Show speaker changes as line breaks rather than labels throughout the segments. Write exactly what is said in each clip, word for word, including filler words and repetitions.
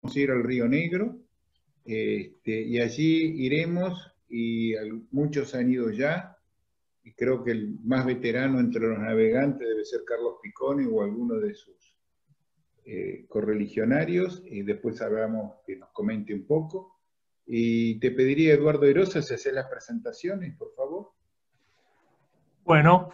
ir al Río Negro, este, y allí iremos, y muchos han ido ya, y creo que el más veterano entre los navegantes debe ser Carlos Picone o alguno de sus eh, correligionarios, y después hablamos que nos comente un poco. Y te pediría, Eduardo Erosa, si haces las presentaciones, por favor.
Bueno,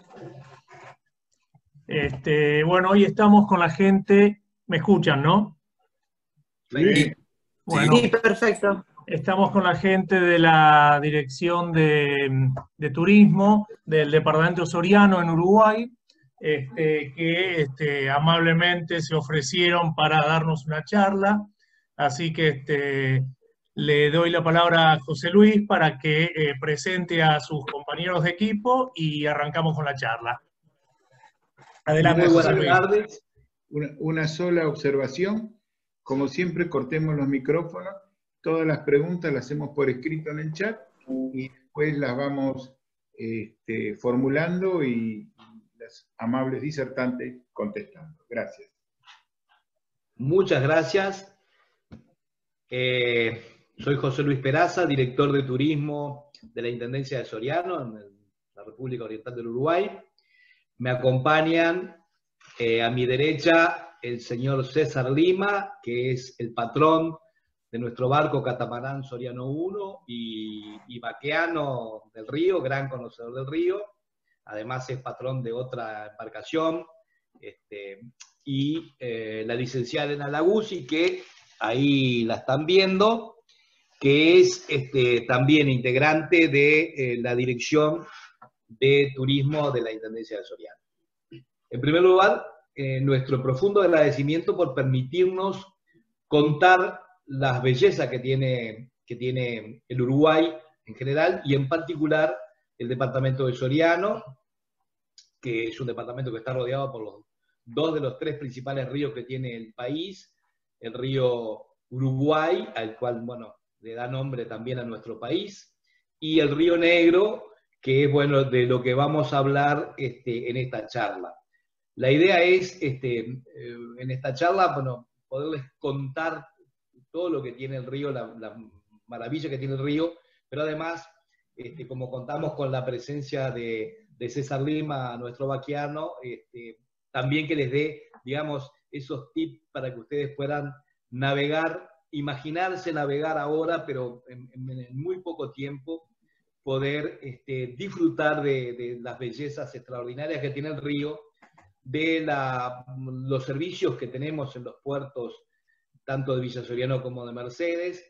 este, bueno, hoy estamos con la gente, ¿me escuchan, no?
Sí.
Bueno,
sí, perfecto.
Estamos con la gente de la Dirección de, de Turismo del Departamento Soriano en Uruguay, este, que este, amablemente se ofrecieron para darnos una charla. Así que este, le doy la palabra a José Luis para que eh, presente a sus compañeros de equipo y arrancamos con la charla. Adelante,
Muy
José
buenas
Luis.
tardes. Una, una sola observación. Como siempre, cortemos los micrófonos. Todas las preguntas las hacemos por escrito en el chat y después las vamos este, formulando y las amables disertantes contestando. Gracias.
Muchas gracias. Eh, soy José Luis Peraza, director de turismo de la Intendencia de Soriano, en la República Oriental del Uruguay. Me acompañan eh, a mi derecha el señor César Lima, que es el patrón de nuestro barco Catamarán Soriano uno y, y vaqueano del río, gran conocedor del río. Además es patrón de otra embarcación. Este, y eh, la licenciada Elena Laguzzi, que ahí la están viendo, que es este, también integrante de eh, la Dirección de Turismo de la Intendencia de Soriano. En primer lugar, eh, nuestro profundo agradecimiento por permitirnos contar las bellezas que tiene, que tiene el Uruguay en general y en particular el departamento de Soriano, que es un departamento que está rodeado por los dos de los tres principales ríos que tiene el país, el río Uruguay, al cual, bueno, le da nombre también a nuestro país, y el río Negro, que es, bueno, de lo que vamos a hablar este, en esta charla. La idea es, este, en esta charla, bueno, poderles contar todo lo que tiene el río, la, la maravilla que tiene el río, pero además, este, como contamos con la presencia de, de César Lima, nuestro vaqueano, este, también que les dé, digamos, esos tips para que ustedes puedan navegar, imaginarse navegar ahora, pero en, en, en muy poco tiempo, poder este, disfrutar de, de las bellezas extraordinarias que tiene el río, de la, los servicios que tenemos en los puertos, tanto de Villa Soriano como de Mercedes,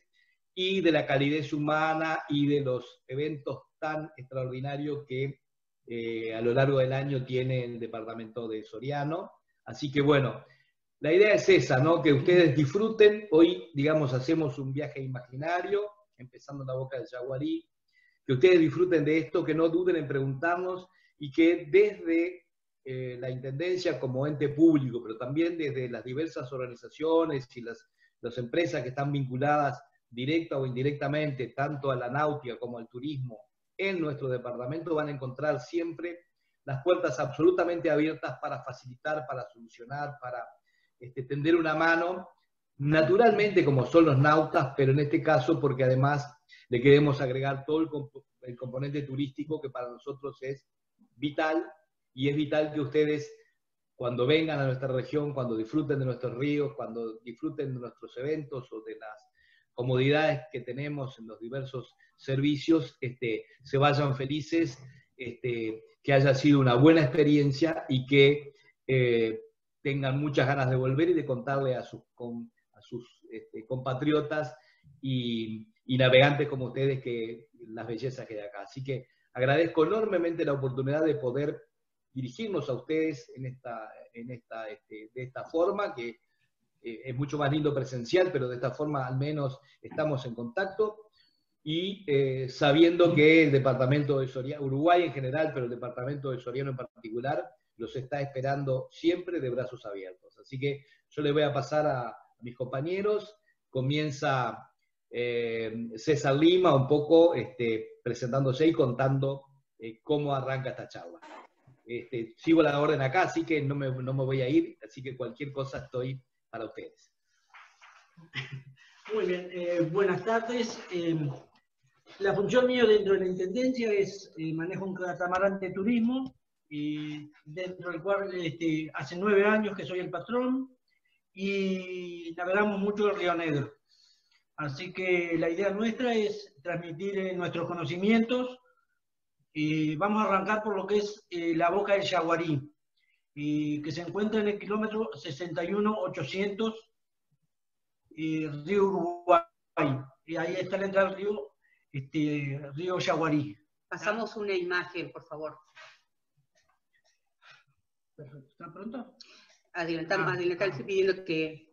y de la calidez humana y de los eventos tan extraordinarios que eh, a lo largo del año tiene el departamento de Soriano. Así que bueno, la idea es esa, ¿no? Que ustedes disfruten. Hoy, digamos, hacemos un viaje imaginario, empezando en la Boca del Yaguarí, que ustedes disfruten de esto, que no duden en preguntarnos y que desde eh, la Intendencia como ente público, pero también desde las diversas organizaciones y las, las empresas que están vinculadas directa o indirectamente, tanto a la náutica como al turismo, en nuestro departamento van a encontrar siempre las puertas absolutamente abiertas para facilitar, para solucionar, para este, tender una mano, naturalmente como son los nautas, pero en este caso porque además le queremos agregar todo el, comp el componente turístico que para nosotros es vital, y es vital que ustedes cuando vengan a nuestra región, cuando disfruten de nuestros ríos, cuando disfruten de nuestros eventos o de las comodidades que tenemos en los diversos servicios, este, se vayan felices, este, que haya sido una buena experiencia y que eh, tengan muchas ganas de volver y de contarle a sus, con, a sus este, compatriotas y, y navegantes como ustedes que las bellezas que hay acá. Así que agradezco enormemente la oportunidad de poder dirigirnos a ustedes en esta, en esta, este, de esta forma, que eh, es mucho más lindo presencial, pero de esta forma al menos estamos en contacto, y eh, sabiendo que el departamento de Soriano, Uruguay en general, pero el departamento de Soriano en particular, los está esperando siempre de brazos abiertos. Así que yo les voy a pasar a, a mis compañeros. Comienza eh, César Lima un poco este, presentándose y contando eh, cómo arranca esta charla. Este, sigo la orden acá, así que no me, no me voy a ir, así que cualquier cosa estoy para ustedes.
Muy bien, eh, buenas tardes. Eh, la función mía dentro de la Intendencia es eh, manejo un catamarán de turismo, y dentro del cual este, hace nueve años que soy el patrón y navegamos mucho el Río Negro. Así que la idea nuestra es transmitir eh, nuestros conocimientos. Y vamos a arrancar por lo que es eh, la boca del Yaguarí, y que se encuentra en el kilómetro sesenta y uno ochocientos, eh, Río Uruguay. Y ahí está la entrada del río, este, río Yaguarí.
Pasamos una imagen, por favor.
Perfecto. ¿Está pronto?
Adelantamos,
Ah,
adelantamos,
ah.
estoy pidiendo que...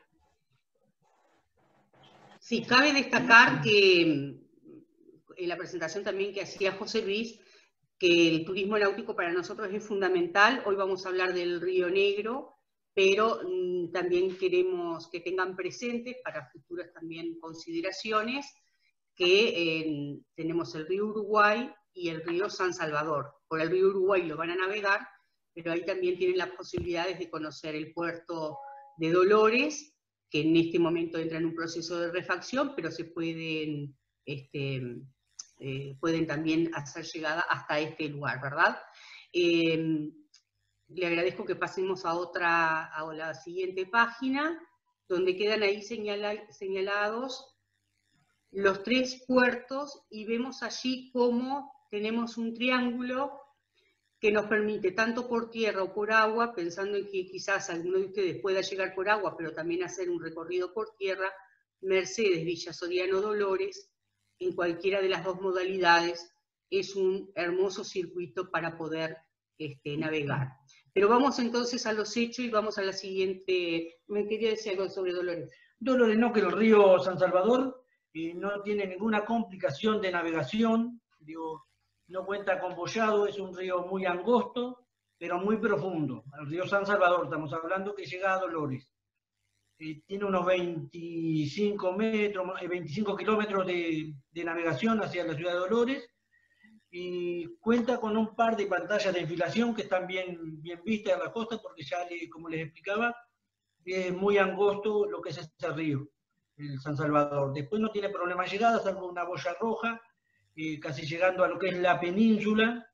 Sí, cabe destacar que en la presentación también que hacía José Luis, que el turismo náutico para nosotros es fundamental. Hoy vamos a hablar del Río Negro, pero mmm, también queremos que tengan presentes para futuras también consideraciones que eh, tenemos el río Uruguay y el río San Salvador. Por el río Uruguay lo van a navegar, pero ahí también tienen las posibilidades de conocer el puerto de Dolores, que en este momento entra en un proceso de refacción, pero se pueden, este, eh, pueden también hacer llegada hasta este lugar, ¿verdad? Eh, le agradezco que pasemos a otra, a la siguiente página, donde quedan ahí señala, señalados los tres puertos, y vemos allí cómo tenemos un triángulo que nos permite, tanto por tierra o por agua, pensando en que quizás alguno de ustedes pueda llegar por agua, pero también hacer un recorrido por tierra, Mercedes, Villa Soriano, Dolores, en cualquiera de las dos modalidades, es un hermoso circuito para poder este, navegar. Pero vamos entonces a los hechos y vamos a la siguiente. Me quería decir algo sobre Dolores.
Dolores, no, que el río San Salvador eh, no tiene ninguna complicación de navegación, digo, no cuenta con bollado, es un río muy angosto, pero muy profundo. El río San Salvador, estamos hablando que llega a Dolores. Eh, tiene unos veinticinco metros, veinticinco kilómetros de, de navegación hacia la ciudad de Dolores, y cuenta con un par de pantallas de enfilación que están bien, bien vistas a la costa, porque ya, le, como les explicaba, es muy angosto lo que es este río, el San Salvador. Después no tiene problema de llegada, salvo una boya roja, eh, casi llegando a lo que es la península,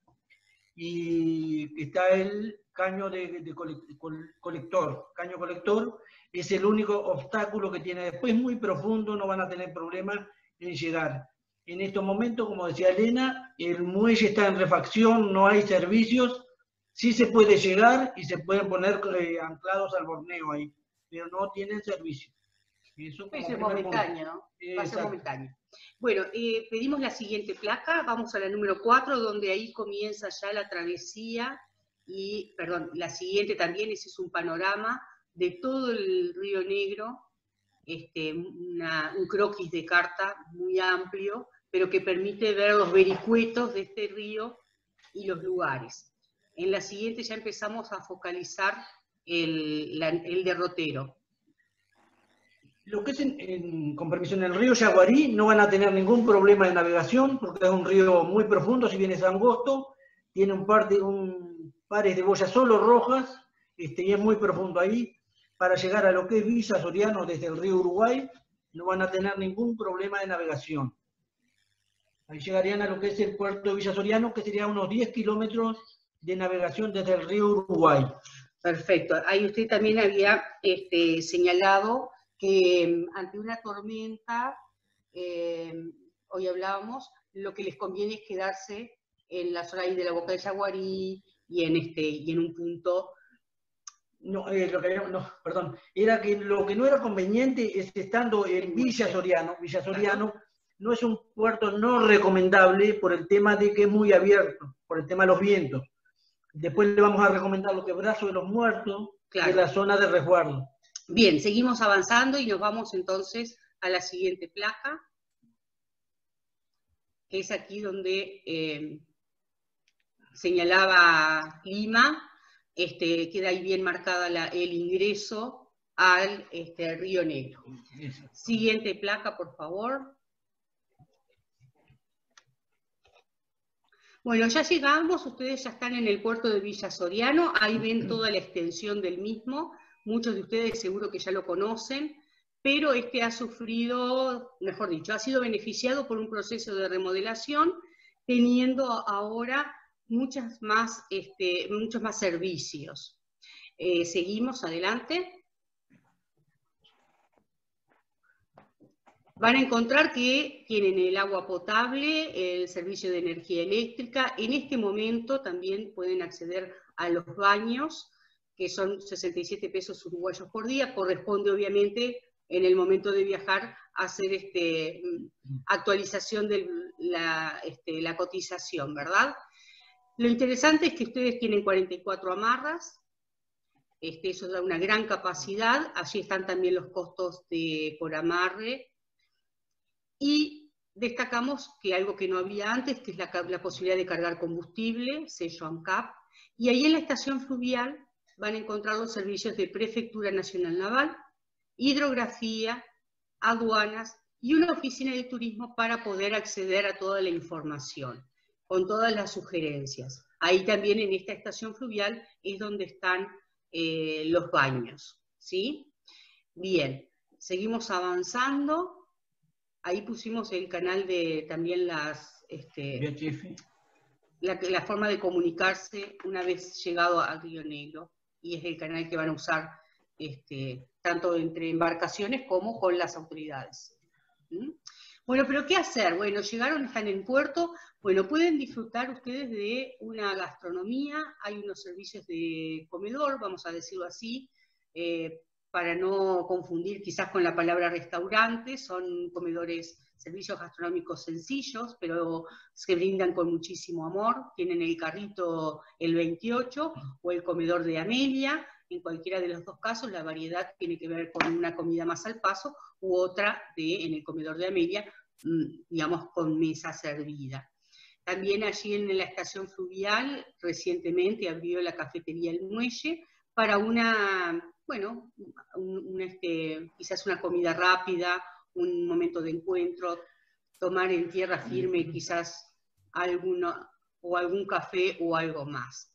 y está el caño de, de colector. Caño colector es el único obstáculo que tiene. Después muy profundo, no van a tener problema en llegar. En estos momentos, como decía Elena, el muelle está en refacción, no hay servicios, sí se puede llegar y se pueden poner eh, anclados al borneo ahí, pero no tienen servicio.
Eso es momentáneo, ¿no? Va a ser momentáneo. Bueno, eh, pedimos la siguiente placa, vamos a la número cuatro, donde ahí comienza ya la travesía, y, perdón, la siguiente también, ese es un panorama de todo el Río Negro, este, una, un croquis de carta muy amplio, pero que permite ver los vericuetos de este río y los lugares. En la siguiente ya empezamos a focalizar el, la, el derrotero.
Lo que es, en, en, con permiso, en el río Yaguarí no van a tener ningún problema de navegación, porque es un río muy profundo, si bien es angosto, tiene un par de, un, pares de boyas solo rojas, este, y es muy profundo ahí. Para llegar a lo que es Villa Soriano desde el río Uruguay, no van a tener ningún problema de navegación. Ahí llegarían a lo que es el puerto de Villa Soriano, que sería unos diez kilómetros de navegación desde el río Uruguay.
Perfecto. Ahí usted también había este, señalado que ante una tormenta, eh, hoy hablábamos, lo que les conviene es quedarse en la zona ahí de la boca del Yaguarí y en, este, y en un punto...
No, eh, lo que habíamos, no, perdón, era que lo que no era conveniente es estando en Villa Soriano, Villa Soriano no es un puerto no recomendable por el tema de que es muy abierto, por el tema de los vientos. Después le vamos a recomendar lo que es Brazo de los Muertos, claro, que es la zona de resguardo.
Bien, seguimos avanzando y nos vamos entonces a la siguiente placa, que es aquí donde eh, señalaba Lima. Este, queda ahí bien marcada la, el ingreso al este, Río Negro. Siguiente placa, por favor. Bueno, ya llegamos, ustedes ya están en el puerto de Villa Soriano, ahí ven toda la extensión del mismo, muchos de ustedes seguro que ya lo conocen, pero este ha sufrido, mejor dicho, ha sido beneficiado por un proceso de remodelación, teniendo ahora muchas más, este, muchos más servicios. Eh, seguimos adelante. Van a encontrar que tienen el agua potable, el servicio de energía eléctrica. En este momento también pueden acceder a los baños, que son sesenta y siete pesos uruguayos por día. Corresponde, obviamente, en el momento de viajar, a hacer este, actualización de la, este, la cotización, ¿verdad? Lo interesante es que ustedes tienen cuarenta y cuatro amarras. Este, eso da una gran capacidad. Allí están también los costos de, por amarre. Y destacamos que algo que no había antes, que es la, la posibilidad de cargar combustible, sello ANCAP, y ahí en la estación fluvial van a encontrar los servicios de Prefectura Nacional Naval, hidrografía, aduanas y una oficina de turismo para poder acceder a toda la información, con todas las sugerencias. Ahí también en esta estación fluvial es donde están eh, los baños, ¿sí? Bien, seguimos avanzando. Ahí pusimos el canal de también las, este, la, la forma de comunicarse una vez llegado a Río Negro, y es el canal que van a usar este, tanto entre embarcaciones como con las autoridades. ¿Mm? Bueno, pero ¿qué hacer? Bueno, llegaron, están en puerto, bueno, pueden disfrutar ustedes de una gastronomía, hay unos servicios de comedor, vamos a decirlo así, eh, para no confundir quizás con la palabra restaurante, son comedores, servicios gastronómicos sencillos, pero se brindan con muchísimo amor. Tienen el carrito el veintiocho o el comedor de Amelia. En cualquiera de los dos casos la variedad tiene que ver con una comida más al paso u otra de, en el comedor de Amelia, digamos, con mesa servida. También allí en la estación fluvial recientemente abrió la cafetería El Muelle para una... bueno, un, un, este, quizás una comida rápida, un momento de encuentro, tomar en tierra firme quizás alguno, o algún café o algo más.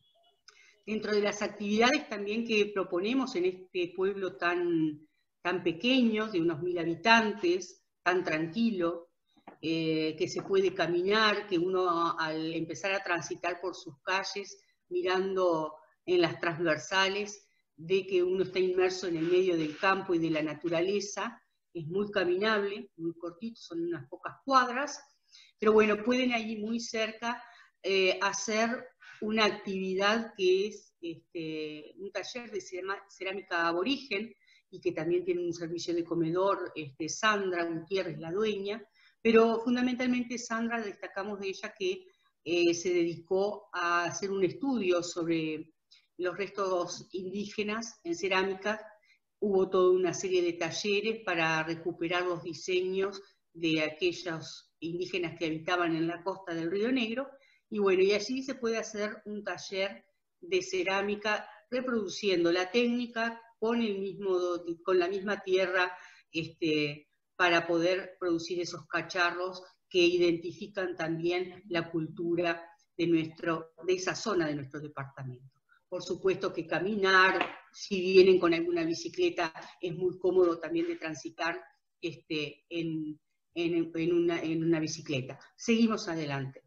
Dentro de las actividades también que proponemos en este pueblo tan, tan pequeño, de unos mil habitantes, tan tranquilo, eh, que se puede caminar, que uno al empezar a transitar por sus calles, mirando en las transversales, de que uno está inmerso en el medio del campo y de la naturaleza, es muy caminable, muy cortito, son unas pocas cuadras, pero bueno, pueden allí muy cerca eh, hacer una actividad que es este, un taller de cerámica aborigen, y que también tiene un servicio de comedor, este, Sandra Gutiérrez, la dueña, pero fundamentalmente Sandra, destacamos de ella que eh, se dedicó a hacer un estudio sobre los restos indígenas en cerámica. Hubo toda una serie de talleres para recuperar los diseños de aquellos indígenas que habitaban en la costa del Río Negro, y bueno, y allí se puede hacer un taller de cerámica reproduciendo la técnica con, el mismo, con la misma tierra, este, para poder producir esos cacharros que identifican también la cultura de, nuestro, de esa zona de nuestro departamento. Por supuesto que caminar, si vienen con alguna bicicleta, es muy cómodo también de transitar este, en, en, en, una, en una bicicleta. Seguimos adelante.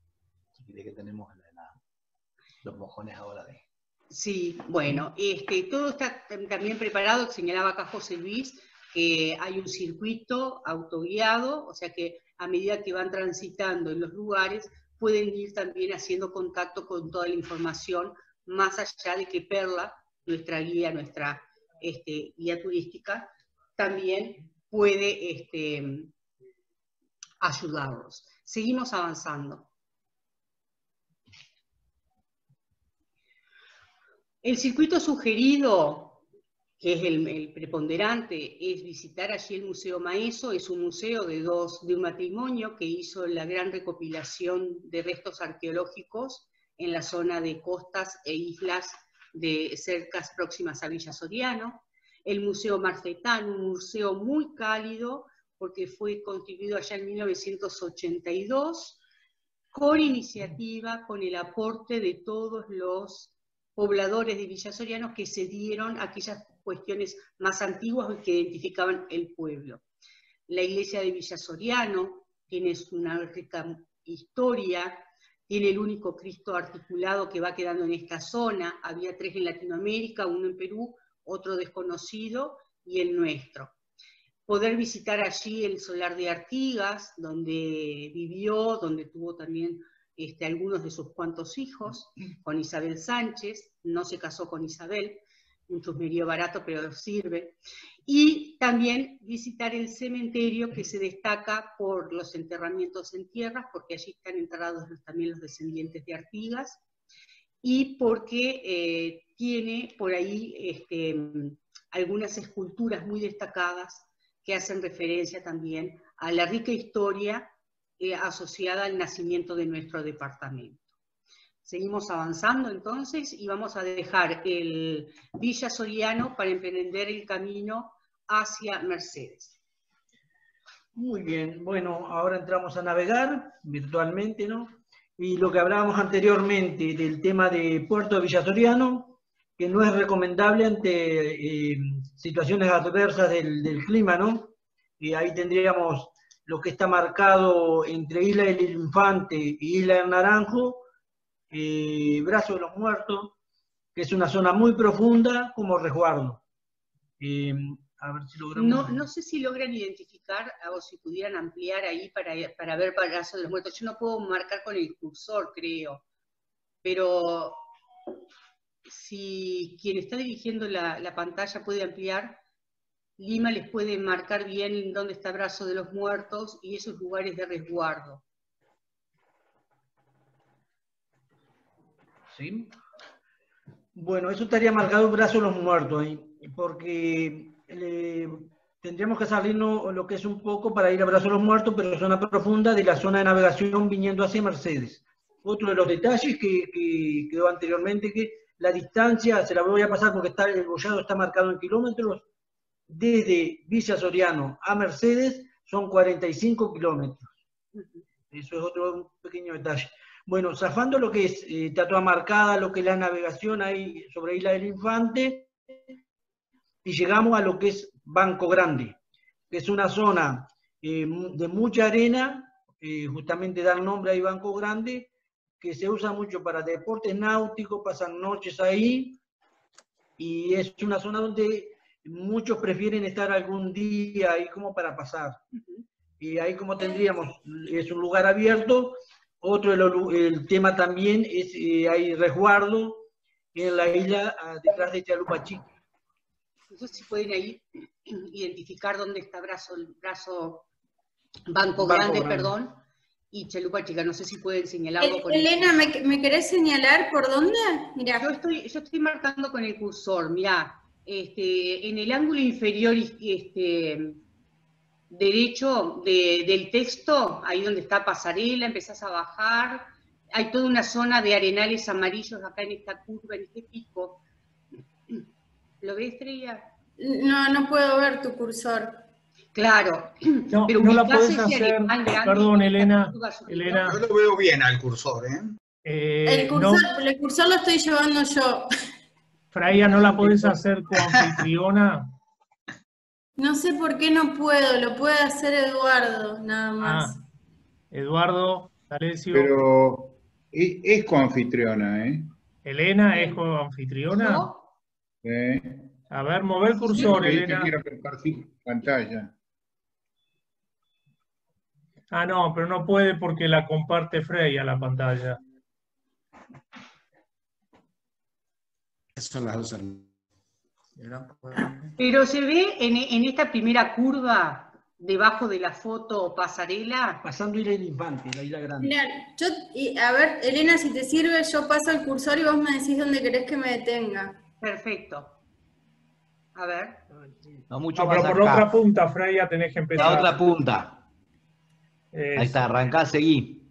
¿De qué tenemos la, la, los mojones ahora de?
Sí, bueno, este, todo está también preparado, señalaba acá José Luis, que hay un circuito autoguiado, o sea que a medida que van transitando en los lugares, pueden ir también haciendo contacto con toda la información, más allá de que Perla, nuestra guía, nuestra este, guía turística, también puede este, ayudarlos. Seguimos avanzando. El circuito sugerido, que es el, el preponderante, es visitar allí el Museo Maeso. Es un museo de, dos, de un matrimonio que hizo la gran recopilación de restos arqueológicos en la zona de costas e islas de cercas próximas a Villa Soriano. El Museo Marfetán, un museo muy cálido, porque fue constituido allá en mil novecientos ochenta y dos, con iniciativa, con el aporte de todos los pobladores de Villa Soriano que se dieron a aquellas cuestiones más antiguas que identificaban el pueblo. La iglesia de Villa Soriano tiene una rica historia, tiene el único Cristo articulado que va quedando en esta zona. Había tres en Latinoamérica, uno en Perú, otro desconocido y el nuestro. Poder visitar allí el solar de Artigas, donde vivió, donde tuvo también este, algunos de sus cuantos hijos, con Isabel Sánchez, no se casó con Isabel, un chusmerío barato, pero sirve. Y también visitar el cementerio, que se destaca por los enterramientos en tierras, porque allí están enterrados también los descendientes de Artigas, y porque eh, tiene por ahí este, algunas esculturas muy destacadas que hacen referencia también a la rica historia eh, asociada al nacimiento de nuestro departamento. Seguimos avanzando entonces y vamos a dejar el Villa Soriano para emprender el camino hacia Mercedes.
Muy bien, bueno, ahora entramos a navegar virtualmente, ¿no? Y lo que hablábamos anteriormente del tema de Puerto de Villa Soriano, que no es recomendable ante eh, situaciones adversas del, del clima, ¿no? Y ahí tendríamos lo que está marcado entre Isla del Infante y Isla del Naranjo, eh, Brazo de los Muertos, que es una zona muy profunda como resguardo. Eh, a ver si logramos...
No, no sé si logran identificar o si pudieran ampliar ahí para, para ver Brazo de los Muertos. Yo no puedo marcar con el cursor, creo, pero si quien está dirigiendo la, la pantalla puede ampliar, Lima les puede marcar bien dónde está Brazo de los Muertos y esos lugares de resguardo.
¿Sí? Bueno, eso estaría marcado Brazo de los Muertos, ¿eh? Porque le, tendríamos que salirnos lo que es un poco para ir a Brazo de los Muertos, pero zona profunda de la zona de navegación viniendo hacia Mercedes. Otro de los detalles que, que quedó anteriormente, que la distancia, se la voy a pasar porque está, el bollado está marcado en kilómetros, desde Villa Soriano a Mercedes son cuarenta y cinco kilómetros. Eso es otro pequeño detalle. Bueno, zafando lo que es eh, estatua marcada, lo que es la navegación ahí sobre Isla del Infante, y llegamos a lo que es Banco Grande, que es una zona eh, de mucha arena, eh, justamente da el nombre ahí Banco Grande, que se usa mucho para deportes náuticos, pasan noches ahí, y es una zona donde muchos prefieren estar algún día ahí como para pasar. Y ahí como tendríamos, es un lugar abierto. Otro de los, el tema también es, eh, hay resguardo en la isla detrás de Chalupa Chica.
Entonces si pueden ahí identificar dónde está Brazo, brazo Banco, Banco Grande, Grande, perdón, y Chalupa Chica. No sé si pueden señalarlo.
El,
con
Elena, ¿me, ¿me querés señalar por dónde? Mirá.
Yo estoy, yo estoy marcando con el cursor, mirá. Este, en el ángulo inferior este, derecho de, del texto, ahí donde está pasarela, empezás a bajar, hay toda una zona de arenales amarillos acá en esta curva, en este pico. ¿Lo ves, Estrella?
No, no puedo ver tu cursor.
Claro.
No,
pero
no la podés hacer, perdón, Elena, Elena.
Yo lo veo bien al cursor, ¿eh?
eh
el, cursor
no,
el cursor lo estoy llevando yo.
Freya, ¿no la podés hacer coanfitriona?
No sé por qué no puedo, lo puede hacer Eduardo, nada más.
Ah, Eduardo, D'Alessio.
Pero es, es coanfitriona, ¿eh?
Elena es coanfitriona.
¿No?
¿Eh?
A ver, mover el cursor,
Sí,
Elena.
quiero compartir pantalla.
Ah, no, pero no puede porque la comparte Freya la pantalla.
Son las dos.
Pero se ve en, en esta primera curva, debajo de la foto pasarela.
Pasando Isla del Infante, la isla grande.
Mirá, yo, y, a ver, Elena, si te sirve, yo paso el cursor y vos me decís dónde querés que me detenga.
Perfecto. A ver.
No mucho
No,
más
pero por la
acá.
otra punta, Freya, tenés que empezar.
La otra punta.
Es...
Ahí está, arrancá, seguí.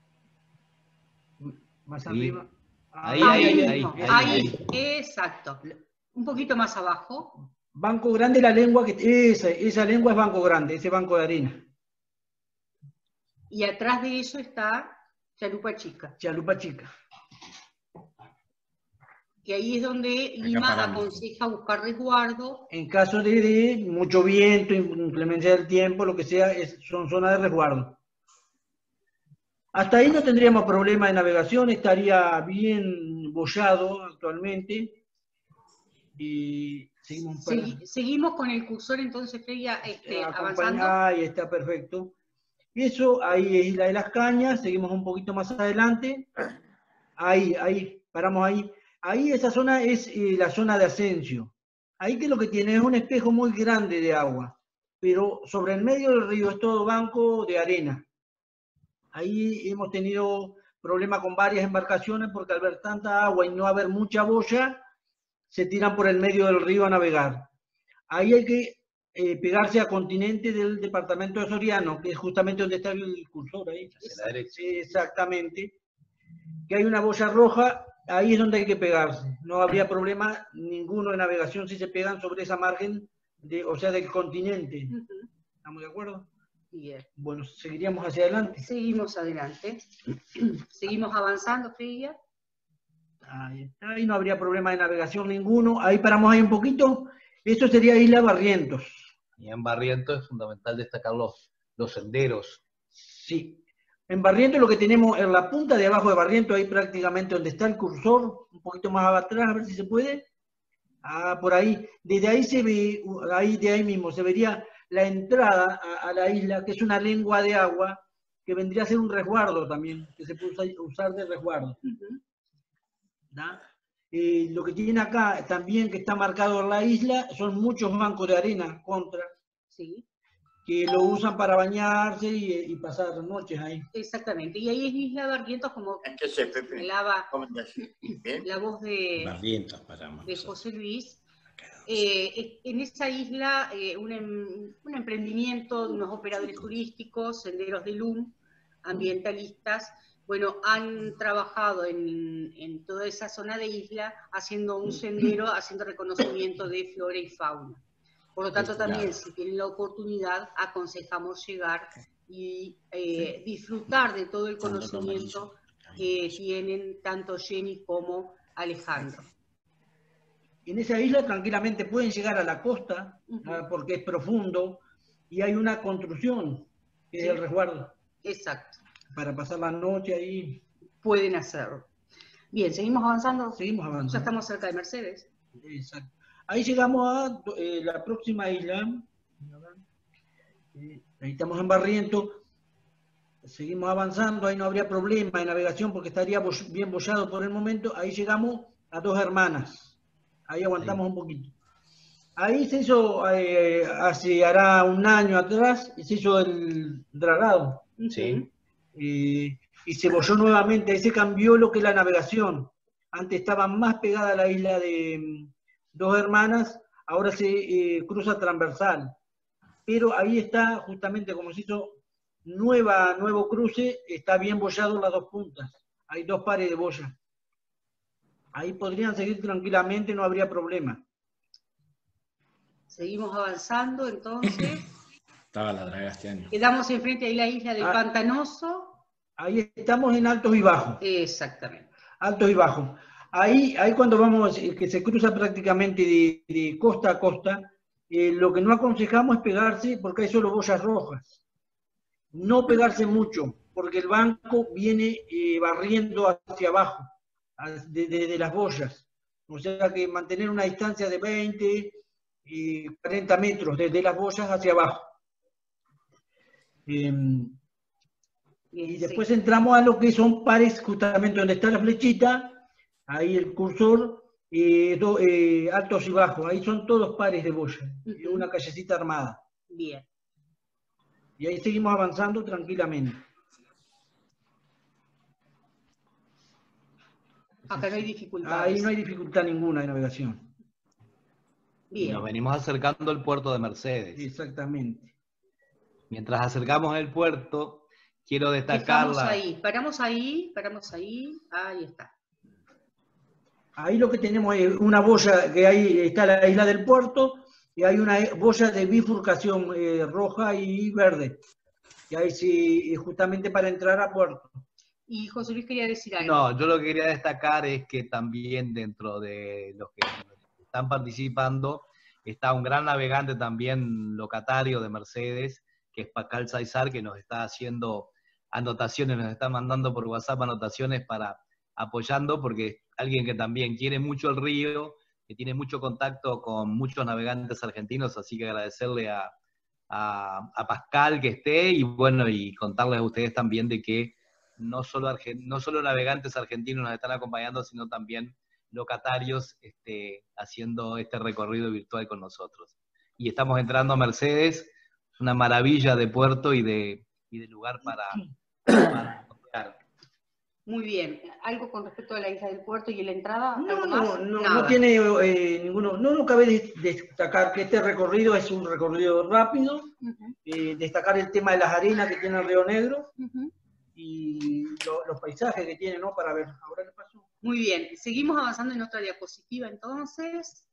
Más
Sí.
arriba.
Ahí,
Ahí,
ahí,
mismo,
ahí,
ahí,
ahí.
exacto. Un poquito más abajo.
Banco Grande, la lengua, que esa, esa lengua es Banco Grande, ese banco de arena.
Y atrás de eso está Chalupa Chica.
Chalupa Chica.
que ahí es donde Lima aconseja buscar resguardo.
En caso de, de mucho viento, inclemencia del tiempo, lo que sea, es, son zonas de resguardo. Hasta ahí no tendríamos problema de navegación, estaría bien boyado actualmente. Y seguimos, para...
Segui, seguimos con el cursor entonces, Freya, este, avanzando.
Ahí está, perfecto. Eso, ahí es Isla de las Cañas, seguimos un poquito más adelante. Ahí, ahí, paramos ahí. Ahí esa zona es eh, la zona de Ascencio. Ahí que lo que tiene es un espejo muy grande de agua, pero sobre el medio del río es todo banco de arena. Ahí hemos tenido problemas con varias embarcaciones porque al ver tanta agua y no haber mucha boya, se tiran por el medio del río a navegar. Ahí hay que eh, pegarse a continente del departamento de Soriano, que es justamente donde está el cursor ahí.
Hacia la derecha.
Exactamente. Que hay una boya roja, ahí es donde hay que pegarse. No habría problema ninguno de navegación si se pegan sobre esa margen, de, o sea, del continente.
Uh-huh.
¿Estamos de acuerdo?
Bien.
Bueno, seguiríamos hacia adelante.
Seguimos adelante. Seguimos avanzando, Freya.
Ahí está, ahí no habría problema de navegación ninguno. Ahí paramos ahí un poquito. Eso sería Isla Barrientos.
Y en Barrientos es fundamental destacar los, los senderos.
Sí. En Barrientos lo que tenemos en la punta de abajo de Barrientos, ahí prácticamente donde está el cursor, un poquito más atrás, a ver si se puede. Ah, por ahí. Desde ahí se ve, ahí de ahí mismo, se vería la entrada a, a la isla, que es una lengua de agua, que vendría a ser un resguardo también, que se puede usar de resguardo.
Uh-huh.
Eh, lo que tiene acá también que está marcado en la isla son muchos bancos de arena contra,
sí,
que lo usan para bañarse y, y pasar noches ahí.
Exactamente, y ahí es Isla Barrientos, como
Entonces, Pepe,
hablaba
¿bien?
la voz de,
Barrientos paramos.
de José Luis. Eh, en esa isla, eh, un, em, un emprendimiento, unos operadores turísticos, Senderos de Lum, ambientalistas, bueno, han trabajado en, en toda esa zona de isla, haciendo un sendero, haciendo reconocimiento de flora y fauna. Por lo tanto, también, si tienen la oportunidad, aconsejamos llegar y eh, disfrutar de todo el conocimiento que tienen tanto Jenny como Alejandro.
En esa isla tranquilamente pueden llegar a la costa, uh-huh. porque es profundo, y hay una construcción, que sí. es el resguardo.
Exacto.
Para pasar la noche ahí.
Pueden hacerlo. Bien, ¿seguimos avanzando?
Seguimos avanzando.
Ya estamos cerca de Mercedes.
Exacto. Ahí llegamos a eh, la próxima isla. Eh, ahí estamos en Barrientos. Seguimos avanzando, ahí no habría problema de navegación porque estaría bien bollado por el momento. Ahí llegamos a Dos Hermanas. Ahí aguantamos sí. un poquito. Ahí se hizo, eh, hace hará un año atrás, se hizo el dragado.
Sí.
Eh, y se bolló nuevamente, ahí se cambió lo que es la navegación. Antes estaba más pegada a la isla de um, Dos Hermanas, ahora se eh, cruza transversal. Pero ahí está, justamente como se hizo nueva, nuevo cruce, está bien bollado las dos puntas. Hay dos pares de boya. Ahí podrían seguir tranquilamente, no habría problema.
Seguimos avanzando, entonces.
Estaba la draga este año.
Quedamos enfrente de la isla del ah, Pantanoso.
Ahí estamos en altos y bajos.
Exactamente.
Altos y bajos. Ahí, ahí cuando vamos, que se cruza prácticamente de, de costa a costa, eh, lo que no aconsejamos es pegarse porque hay solo boyas rojas. No pegarse mucho, porque el banco viene eh, barriendo hacia abajo, de, de, de las boyas. O sea que mantener una distancia de veinte, eh, cuarenta metros desde las boyas hacia abajo. Eh, y después sí. entramos a lo que son pares, justamente donde está la flechita, ahí el cursor, eh, do, eh, altos y bajos, ahí son todos pares de boya, uh-huh. una callecita armada.
Bien.
Y ahí seguimos avanzando tranquilamente.
Acá no hay dificultad.
Ahí no hay dificultad ninguna de navegación.
Bien. Y nos venimos acercando al puerto de Mercedes.
Exactamente.
Mientras acercamos el puerto, quiero destacar
Estamos
la...
ahí, paramos ahí, paramos ahí, ahí está.
Ahí lo que tenemos es una boya, que ahí está la isla del puerto, y hay una boya de bifurcación eh, roja y verde, y ahí sí, justamente para entrar a puerto.
Y José Luis quería decir algo.
No, yo lo que quería destacar es que también dentro de los que están participando está un gran navegante también locatario de Mercedes, que es Pascal Saizar, que nos está haciendo anotaciones, nos está mandando por WhatsApp anotaciones para apoyando, porque es alguien que también quiere mucho el río, que tiene mucho contacto con muchos navegantes argentinos, así que agradecerle a, a, a Pascal que esté, y bueno, y contarles a ustedes también de que no solo, argent, no solo navegantes argentinos nos están acompañando, sino también locatarios este, haciendo este recorrido virtual con nosotros. Y estamos entrando a Mercedes, una maravilla de puerto y de, y de lugar para, para comprar.
Muy bien. ¿Algo con respecto a la isla del puerto y la entrada?
No,
no,
no, no tiene eh, ninguno. No, no cabe destacar que este recorrido es un recorrido rápido. Uh-huh. eh, destacar el tema de las arenas que tiene el Río Negro. Uh-huh. Y lo, los paisajes que tiene, ¿no? Para ver. Ahora le paso.
Muy bien. Seguimos avanzando en otra diapositiva, entonces.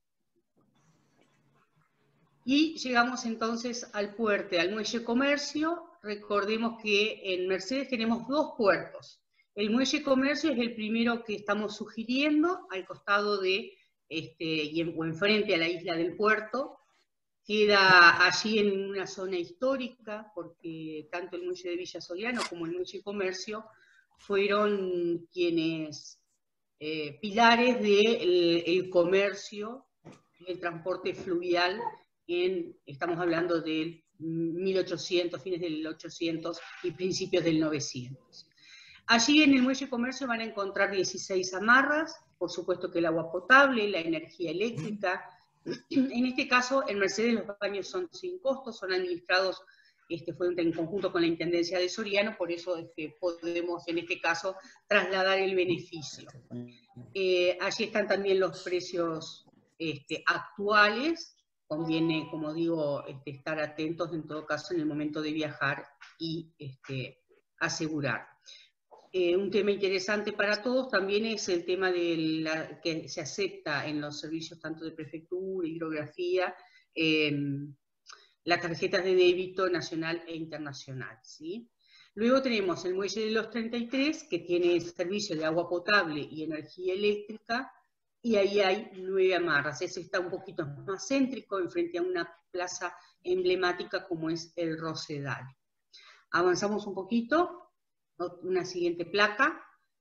Y llegamos entonces al puerto, al muelle Comercio. Recordemos que en Mercedes tenemos dos puertos. El muelle Comercio es el primero que estamos sugiriendo, al costado de, este, y en, o enfrente a la isla del puerto. Queda allí en una zona histórica, porque tanto el muelle de Villa Soriano como el muelle Comercio fueron quienes, eh, pilares del el comercio, el transporte fluvial, en, estamos hablando de mil ochocientos, fines del ochocientos y principios del novecientos. Allí en el muelle Comercio van a encontrar dieciséis amarras, por supuesto que el agua potable, la energía eléctrica. En este caso, en Mercedes los baños son sin costo, son administrados este, fue en conjunto con la Intendencia de Soriano, por eso este, podemos en este caso trasladar el beneficio. Eh, allí están también los precios este, actuales, conviene, como digo, este, estar atentos en todo caso en el momento de viajar y este, asegurar. Eh, un tema interesante para todos también es el tema de la, que se acepta en los servicios tanto de prefectura, hidrografía, eh, las tarjetas de débito nacional e internacional, ¿sí? Luego tenemos el muelle de los treinta y tres, que tiene servicio de agua potable y energía eléctrica, y ahí hay nueve amarras. Ese está un poquito más céntrico, enfrente a una plaza emblemática como es el Rosedal. Avanzamos un poquito. Una siguiente placa.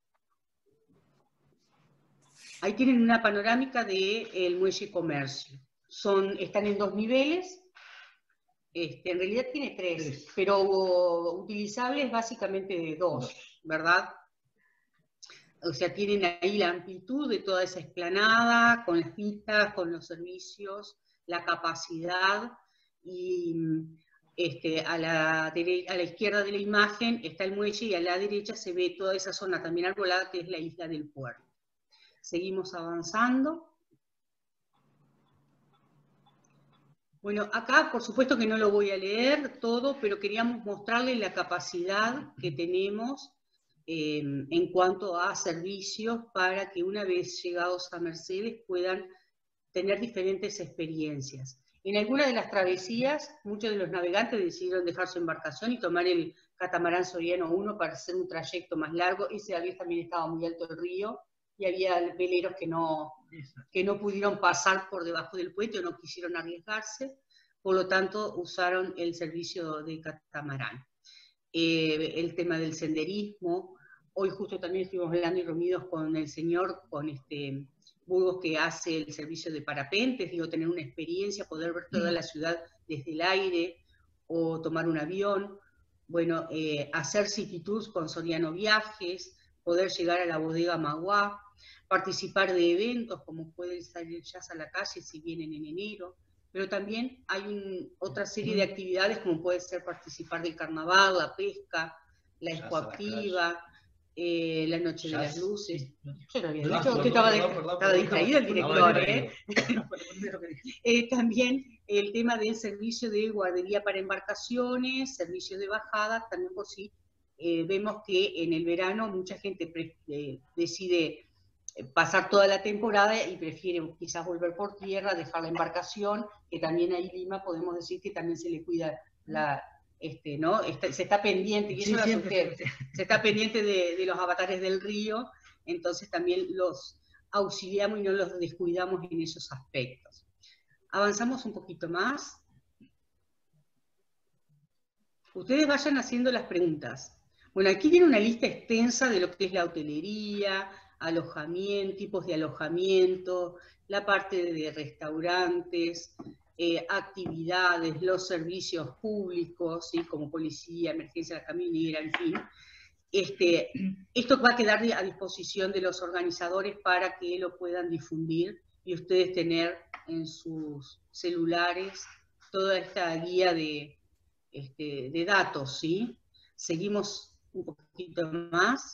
Ahí tienen una panorámica del muelle Comercio. Son, están en dos niveles, este, en realidad tiene tres, tres. pero utilizables básicamente de dos, ¿verdad? O sea, tienen ahí la amplitud de toda esa explanada, con las vistas, con los servicios, la capacidad y... Este, a, la a la izquierda de la imagen está el muelle y a la derecha se ve toda esa zona también arbolada que es la isla del puerto. Seguimos avanzando. Bueno, acá por supuesto que no lo voy a leer todo, pero queríamos mostrarles la capacidad que tenemos eh, en cuanto a servicios para que una vez llegados a Mercedes puedan tener diferentes experiencias. En alguna de las travesías, muchos de los navegantes decidieron dejar su embarcación y tomar el catamarán Soriano uno para hacer un trayecto más largo. Ese vez también estaba muy alto el río y había veleros que no, que no pudieron pasar por debajo del puente o no quisieron arriesgarse, por lo tanto usaron el servicio de catamarán. Eh, el tema del senderismo, hoy justo también estuvimos hablando y reunidos con el señor, con este... Burgos, que hace el servicio de parapentes, digo, tener una experiencia, poder ver toda la ciudad desde el aire, o tomar un avión, bueno, eh, hacer city tours con Soriano Viajes, poder llegar a la bodega Maguá, participar de eventos como puede salir Jazz a la Calle si vienen en enero, pero también hay un, otra serie de actividades como puede ser participar del carnaval, la pesca, la expoactiva, Eh, la noche de las luces. Yo lo había dicho, usted estaba, de, estaba distraído el director, ¿eh? eh, También el tema del servicio de guardería para embarcaciones, servicio de bajada, también por si eh, vemos que en el verano mucha gente pre, eh, decide pasar toda la temporada y prefiere quizás volver por tierra, dejar la embarcación, que también ahí en Lima podemos decir que también se le cuida la, este, ¿no? Está, se está pendiente, y eso
Sí,
lo
siempre.
asusté, se está pendiente de, de los avatares del río, entonces también los auxiliamos y no los descuidamos en esos aspectos. Avanzamos un poquito más. Ustedes vayan haciendo las preguntas. Bueno, aquí tiene una lista extensa de lo que es la hotelería, alojamiento, tipos de alojamiento, la parte de restaurantes, eh, actividades, los servicios públicos, ¿sí? Como policía, emergencia camionera, en fin. Este, esto va a quedar a disposición de los organizadores para que lo puedan difundir y ustedes tener en sus celulares toda esta guía de, este, de datos, ¿sí? Seguimos un poquito más.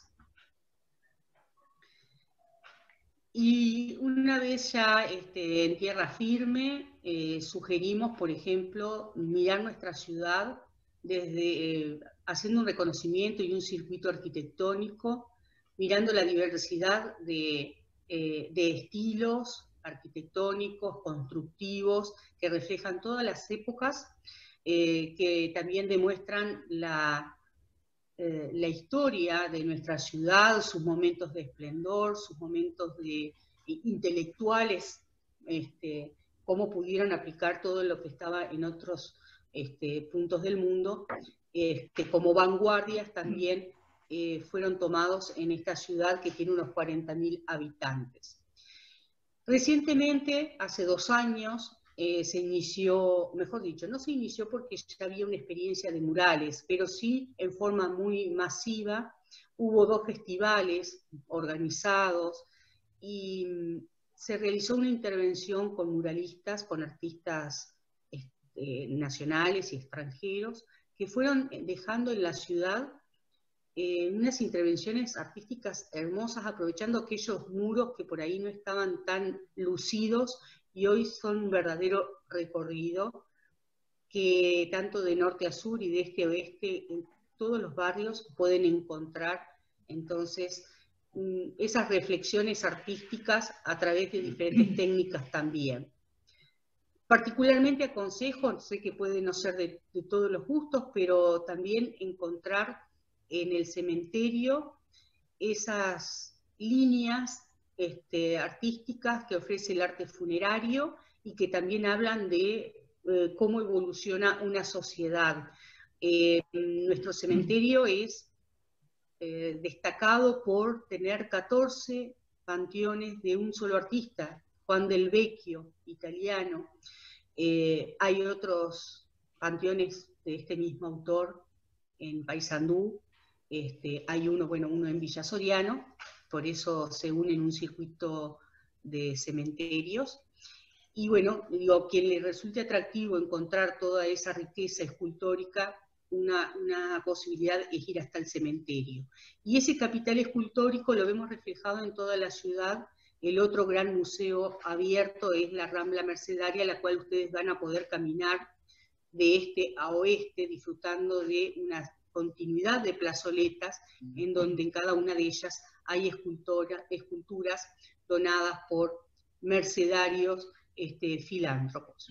Y una vez ya este, en tierra firme, eh, sugerimos, por ejemplo, mirar nuestra ciudad desde, eh, haciendo un reconocimiento y un circuito arquitectónico, mirando la diversidad de, eh, de estilos arquitectónicos, constructivos, que reflejan todas las épocas, eh, que también demuestran la... Eh, la historia de nuestra ciudad, sus momentos de esplendor, sus momentos de, intelectuales, este, cómo pudieron aplicar todo lo que estaba en otros este, puntos del mundo, este, como vanguardias también eh, fueron tomados en esta ciudad que tiene unos cuarenta mil habitantes. Recientemente, hace dos años, Eh, se inició, mejor dicho, no se inició porque ya había una experiencia de murales, pero sí en forma muy masiva. Hubo dos festivales organizados y se realizó una intervención con muralistas, con artistas este, nacionales y extranjeros, que fueron dejando en la ciudad eh, unas intervenciones artísticas hermosas, aprovechando aquellos muros que por ahí no estaban tan lucidos, y hoy son un verdadero recorrido que tanto de norte a sur y de este a oeste, en todos los barrios pueden encontrar entonces esas reflexiones artísticas a través de diferentes técnicas también. Particularmente aconsejo, sé que puede no ser de, de todos los gustos, pero también encontrar en el cementerio esas líneas Este, artísticas que ofrece el arte funerario y que también hablan de eh, cómo evoluciona una sociedad. Eh, nuestro cementerio es eh, destacado por tener catorce panteones de un solo artista, Juan del Vecchio, italiano. Eh, hay otros panteones de este mismo autor en Paysandú. Este, hay uno, bueno, uno en Villa Soriano, por eso se une en un circuito de cementerios. Y bueno, digo, quien le resulte atractivo encontrar toda esa riqueza escultórica, una, una posibilidad es ir hasta el cementerio. Y ese capital escultórico lo vemos reflejado en toda la ciudad. El otro gran museo abierto es la Rambla Mercedaria, la cual ustedes van a poder caminar de este a oeste, disfrutando de una continuidad de plazoletas, en donde en cada una de ellas hay escultura, esculturas donadas por mercedarios este, filántropos.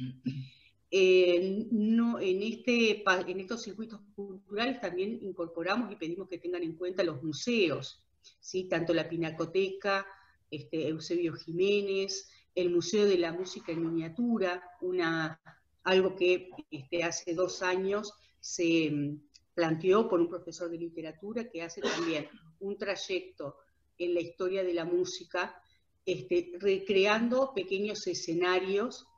Eh, no, en, este, en estos circuitos culturales también incorporamos y pedimos que tengan en cuenta los museos, ¿sí? Tanto la Pinacoteca, este, Eusebio Jiménez, el Museo de la Música en Miniatura, una, algo que este, hace dos años se planteó por un profesor de literatura que hace también un trayecto en la historia de la música, este, recreando pequeños escenarios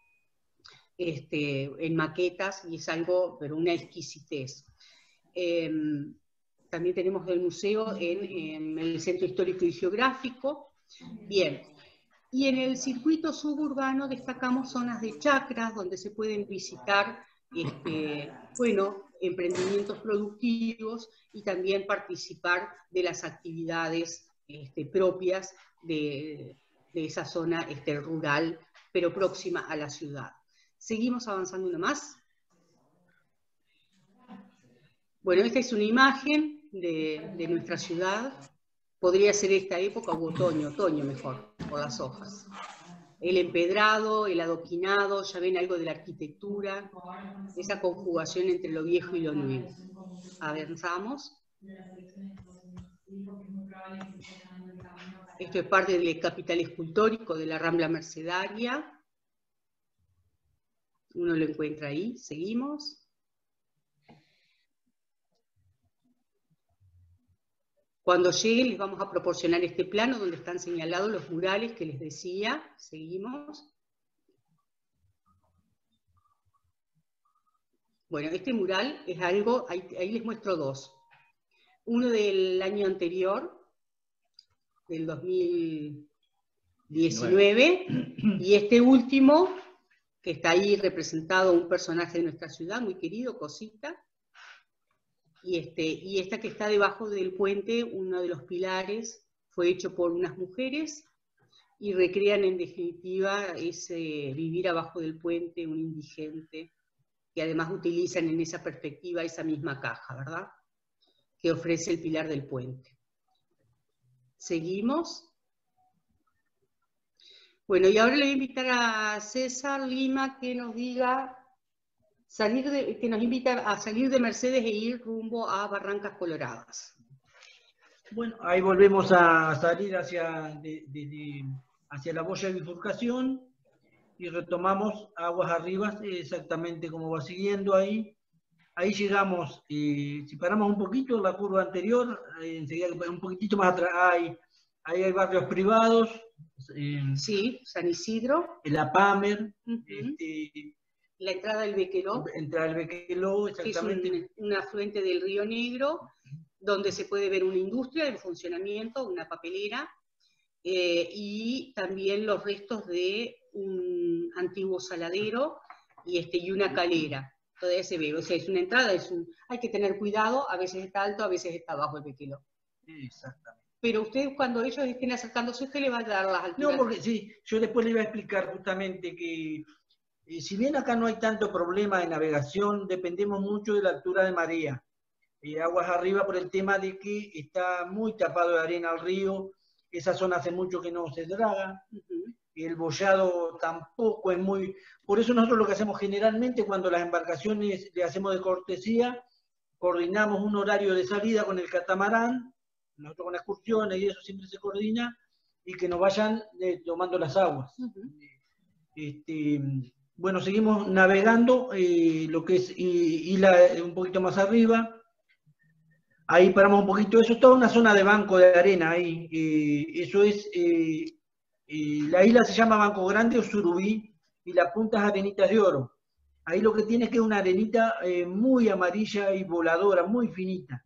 este, en maquetas, y es algo, pero una exquisitez. Eh, también tenemos el museo en, en el Centro Histórico y Geográfico. Bien, y en el circuito suburbano destacamos zonas de chacras, donde se pueden visitar este, bueno, emprendimientos productivos y también participar de las actividades este, propias de, de esa zona este, rural, pero próxima a la ciudad. Seguimos avanzando uno más. Bueno, esta es una imagen de, de nuestra ciudad. Podría ser esta época o otoño, otoño mejor, por las hojas. el empedrado, el adoquinado, ya ven algo de la arquitectura, esa conjugación entre lo viejo y lo nuevo. Avanzamos. Esto es parte del capital escultórico de la Rambla Mercedaria. Uno lo encuentra ahí. Seguimos. Cuando lleguen les vamos a proporcionar este plano donde están señalados los murales que les decía. Seguimos. Bueno, este mural es algo, ahí, ahí les muestro dos. Uno del año anterior, del dos mil diecinueve, y este último, que está ahí representado un personaje de nuestra ciudad, muy querido, Cosita. Y, este, y esta que está debajo del puente, uno de los pilares, fue hecho por unas mujeres y recrean en definitiva ese vivir abajo del puente, un indigente, que además utilizan en esa perspectiva esa misma caja, ¿verdad? Que ofrece el pilar del puente. Seguimos. Bueno, y ahora le voy a invitar a César Lima que nos diga... Salir de, que nos invita a salir de Mercedes e ir rumbo a Barrancas Coloradas.
Bueno, ahí volvemos a salir hacia, de, de, de, hacia la boya de bifurcación y retomamos aguas arriba, exactamente como va siguiendo ahí. Ahí llegamos, eh, si paramos un poquito la curva anterior, eh, enseguida un poquitito más atrás, hay, ahí hay barrios privados. Eh,
sí, San Isidro.
La Pamer.
Uh-huh.
este,
La entrada del Bequeló,
entrada del Bequeló, exactamente.
Que es un, un afluente del Río Negro, donde se puede ver una industria en funcionamiento, una papelera, eh, y también los restos de un antiguo saladero y, este, y una calera. Todavía se ve, o sea, es una entrada, es un, hay que tener cuidado, a veces está alto, a veces está bajo el Bequeló.
Exactamente.
Pero usted, cuando ellos estén acercándose, usted le va a dar las alturas.
No, porque sí, yo después le iba a explicar justamente que Eh, si bien acá no hay tanto problema de navegación, dependemos mucho de la altura de marea. Eh, aguas arriba por el tema de que está muy tapado de arena el río, esa zona hace mucho que no se draga, uh-huh. El boyado tampoco es muy... Por eso nosotros lo que hacemos generalmente cuando las embarcaciones le hacemos de cortesía, coordinamos un horario de salida con el catamarán, nosotros con excursiones y eso siempre se coordina, y que nos vayan eh, tomando las aguas. Uh-huh. Este... Bueno, seguimos navegando, eh, lo que es Isla un poquito más arriba. Ahí paramos un poquito. Eso es toda una zona de banco de arena ahí. Eh, eso es, eh, eh, la isla se llama Banco Grande o Surubí y la punta es Arenitas de Oro. Ahí lo que tiene es que es una arenita eh, muy amarilla y voladora, muy finita.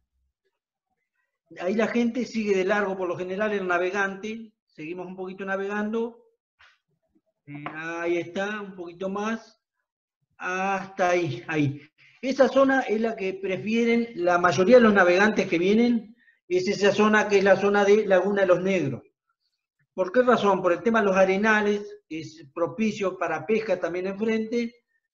Ahí la gente sigue de largo, por lo general el navegante. Seguimos un poquito navegando. Eh, ahí está, un poquito más, hasta ahí, ahí. Esa zona es la que prefieren la mayoría de los navegantes que vienen, es esa zona que es la zona de Laguna de los Negros. ¿Por qué razón? Por el tema de los arenales, es propicio para pesca también enfrente,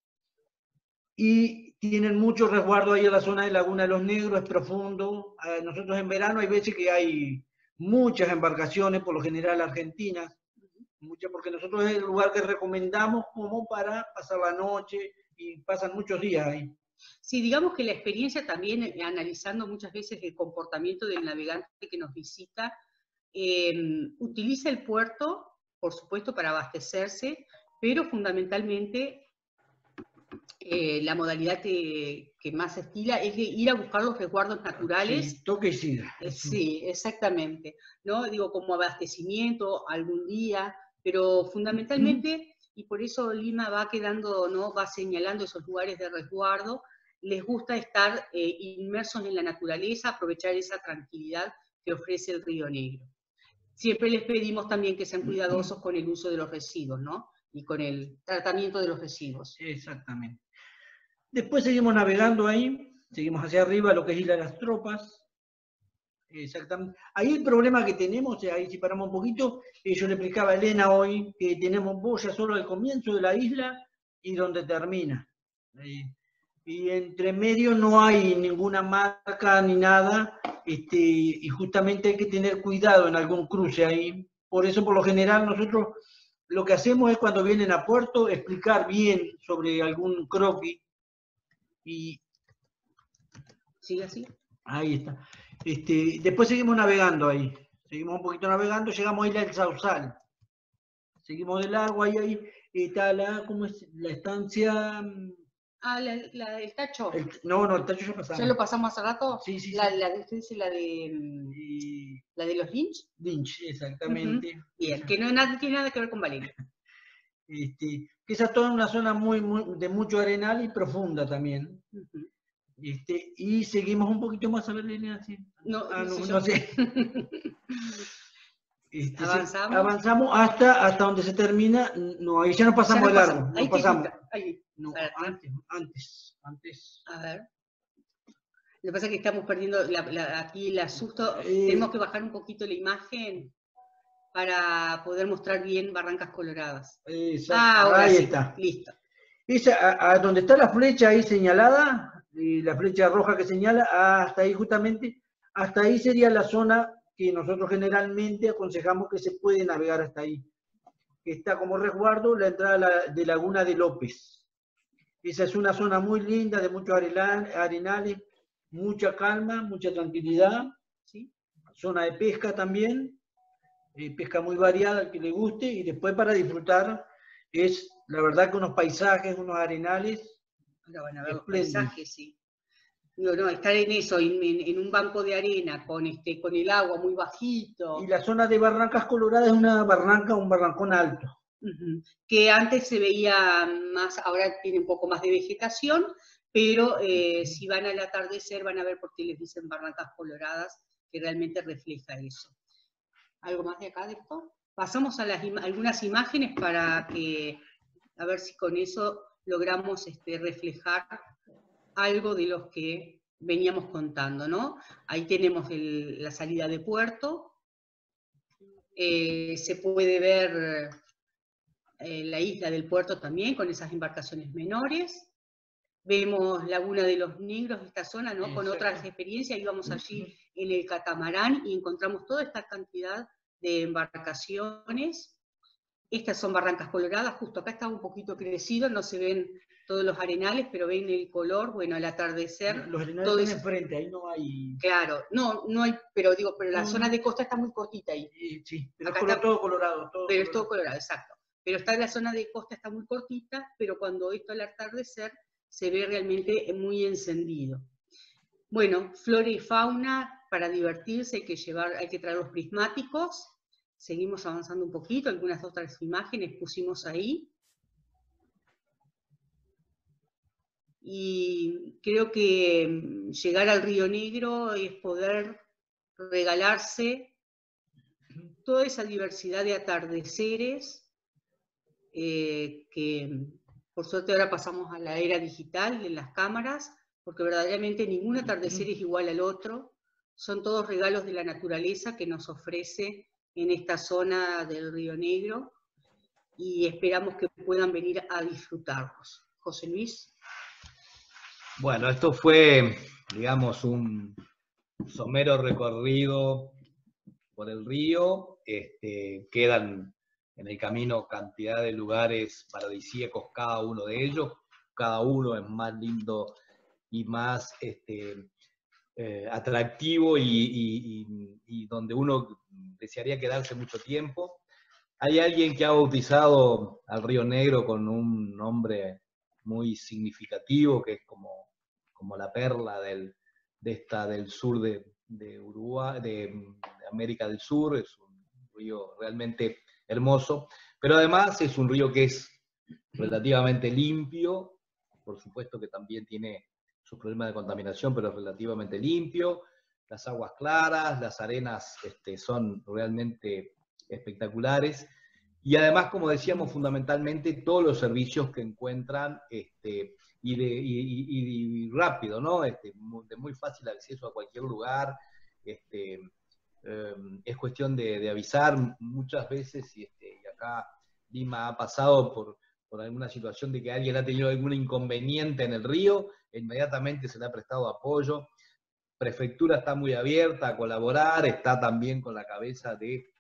y tienen mucho resguardo ahí en la zona de Laguna de los Negros, es profundo. Nosotros en verano hay veces que hay muchas embarcaciones, por lo general argentinas, muchas, porque nosotros es el lugar que recomendamos como para pasar la noche y pasan muchos días ahí.
Sí, digamos que la experiencia también, eh, analizando muchas veces el comportamiento del navegante que nos visita, eh, utiliza el puerto, por supuesto, para abastecerse, pero fundamentalmente eh, la modalidad que, que más se estila es de ir a buscar los resguardos naturales.
Sí, toque y siga.
Eh, sí, exactamente. ¿No? Digo, como abastecimiento algún día, pero fundamentalmente, y por eso Lima va quedando, ¿no? Va señalando esos lugares de resguardo, les gusta estar eh, inmersos en la naturaleza, aprovechar esa tranquilidad que ofrece el Río Negro. Siempre les pedimos también que sean cuidadosos con el uso de los residuos, ¿no? Y con el tratamiento de los residuos.
Exactamente. Después seguimos navegando ahí, seguimos hacia arriba, lo que es Isla de las Tropas. Exactamente. Ahí el problema que tenemos, ahí si paramos un poquito, eh, yo le explicaba a Elena hoy que tenemos boya solo al comienzo de la isla y donde termina. Eh, y entre medio no hay ninguna marca ni nada, este, y justamente hay que tener cuidado en algún cruce ahí. Por eso, por lo general, nosotros lo que hacemos es cuando vienen a puerto explicar bien sobre algún croquis y
¿Sigue así?
ahí está. Este, después seguimos navegando ahí, seguimos un poquito navegando, llegamos a Isla del Sausal. Seguimos del agua y ahí está la, ¿cómo es? La estancia...
Ah, la, la del Tacho.
El, no, no, el Tacho ya pasamos.
¿Ya lo pasamos hace rato?
Sí, sí,
la,
sí.
La de usted dice la de...
Y...
¿La de los Lynch?
Lynch, exactamente.
Uh-huh. Bien, que no nada, tiene nada que ver con Valeria.
Este, que esa es toda una zona muy, muy, de mucho arenal y profunda también.
Uh-huh.
Este, y seguimos un poquito más a ver, Elena, ¿sí?
No,
ah,
no,
no,
sé.
no sé. Este,
avanzamos.
avanzamos hasta, hasta donde se termina. No, ahí ya no pasamos de largo.
Ahí
no pasamos.
Ahí.
No, antes, antes, antes.
A ver. Lo que pasa es que estamos perdiendo la, la, aquí el asusto.
Eh,
Tenemos que bajar un poquito la imagen para poder mostrar bien Barrancas Coloradas.
Exacto.
Ah, ahora
ahí
sí.
está.
Listo.
Esa, a, a donde está la flecha ahí señalada, y la flecha roja que señala, hasta ahí justamente, hasta ahí sería la zona que nosotros generalmente aconsejamos que se puede navegar hasta ahí. Está como resguardo la entrada de Laguna de López. Esa es una zona muy linda, de muchos arenales, mucha calma, mucha tranquilidad, ¿sí? Zona de pesca también, eh, pesca muy variada al que le guste, y después para disfrutar es, la verdad, que unos paisajes, unos arenales.
Ahora van a ver los paisajes, sí. No, no, estar en eso, en, en, en un banco de arena, con, este, con el agua muy bajito.
Y la zona de Barrancas Coloradas es una barranca, un barrancón alto.
Uh-huh. Que antes se veía más, ahora tiene un poco más de vegetación, pero eh, si van al atardecer van a ver por qué les dicen Barrancas Coloradas, que realmente refleja eso. ¿Algo más de acá de esto? Pasamos a las, algunas imágenes para que, a ver si con eso logramos este, reflejar algo de los que veníamos contando, ¿no? Ahí tenemos el, la salida de puerto, eh, se puede ver eh, la isla del puerto también, con esas embarcaciones menores. Vemos Laguna de los Negros, esta zona, ¿no? Con otras experiencias, íbamos allí en el catamarán y encontramos toda esta cantidad de embarcaciones. Estas son Barrancas Coloradas, justo acá está un poquito crecido, no se ven todos los arenales, pero ven el color, bueno, al atardecer.
Los arenales
todo
están
eso.
enfrente, ahí no hay...
Claro, no, no hay, pero digo, pero la
no,
zona de costa está muy cortita ahí.
Sí, pero
acá
es color,
está,
todo colorado. Todo
pero
colorado.
es todo colorado, exacto. Pero está la zona de costa está muy cortita, pero cuando esto al atardecer se ve realmente muy encendido. Bueno, flora y fauna, para divertirse hay que llevar, hay que traer los prismáticos. Seguimos avanzando un poquito, algunas otras imágenes pusimos ahí. Y creo que llegar al Río Negro es poder regalarse toda esa diversidad de atardeceres, eh, que por suerte ahora pasamos a la era digital de las cámaras, porque verdaderamente ningún atardecer es igual al otro, son todos regalos de la naturaleza que nos ofrece en esta zona del Río Negro, y esperamos que puedan venir a disfrutarlos. José Luis.
Bueno, esto fue, digamos, un somero recorrido por el río. Este, quedan en el camino cantidad de lugares paradisíacos, cada uno de ellos. Cada uno es más lindo y más este, eh, atractivo y, y, y, y donde uno desearía quedarse mucho tiempo. Hay alguien que ha bautizado al Río Negro con un nombre muy significativo, que es como, como la perla del, de esta, del sur de, de Uruguay, de, de América del Sur. Es un río realmente hermoso, pero además es un río que es relativamente limpio, por supuesto que también tiene sus problemas de contaminación, pero es relativamente limpio, las aguas claras, las arenas este, son realmente espectaculares, y además, como decíamos, fundamentalmente todos los servicios que encuentran, este, y, de, y, y, y rápido, ¿no? Este, de muy fácil acceso a cualquier lugar, este, eh, es cuestión de, de avisar muchas veces, y, este, y acá Lima ha pasado por, por alguna situación de que alguien ha tenido algún inconveniente en el río, inmediatamente se le ha prestado apoyo. Prefectura está muy abierta a colaborar, está también con la cabeza de,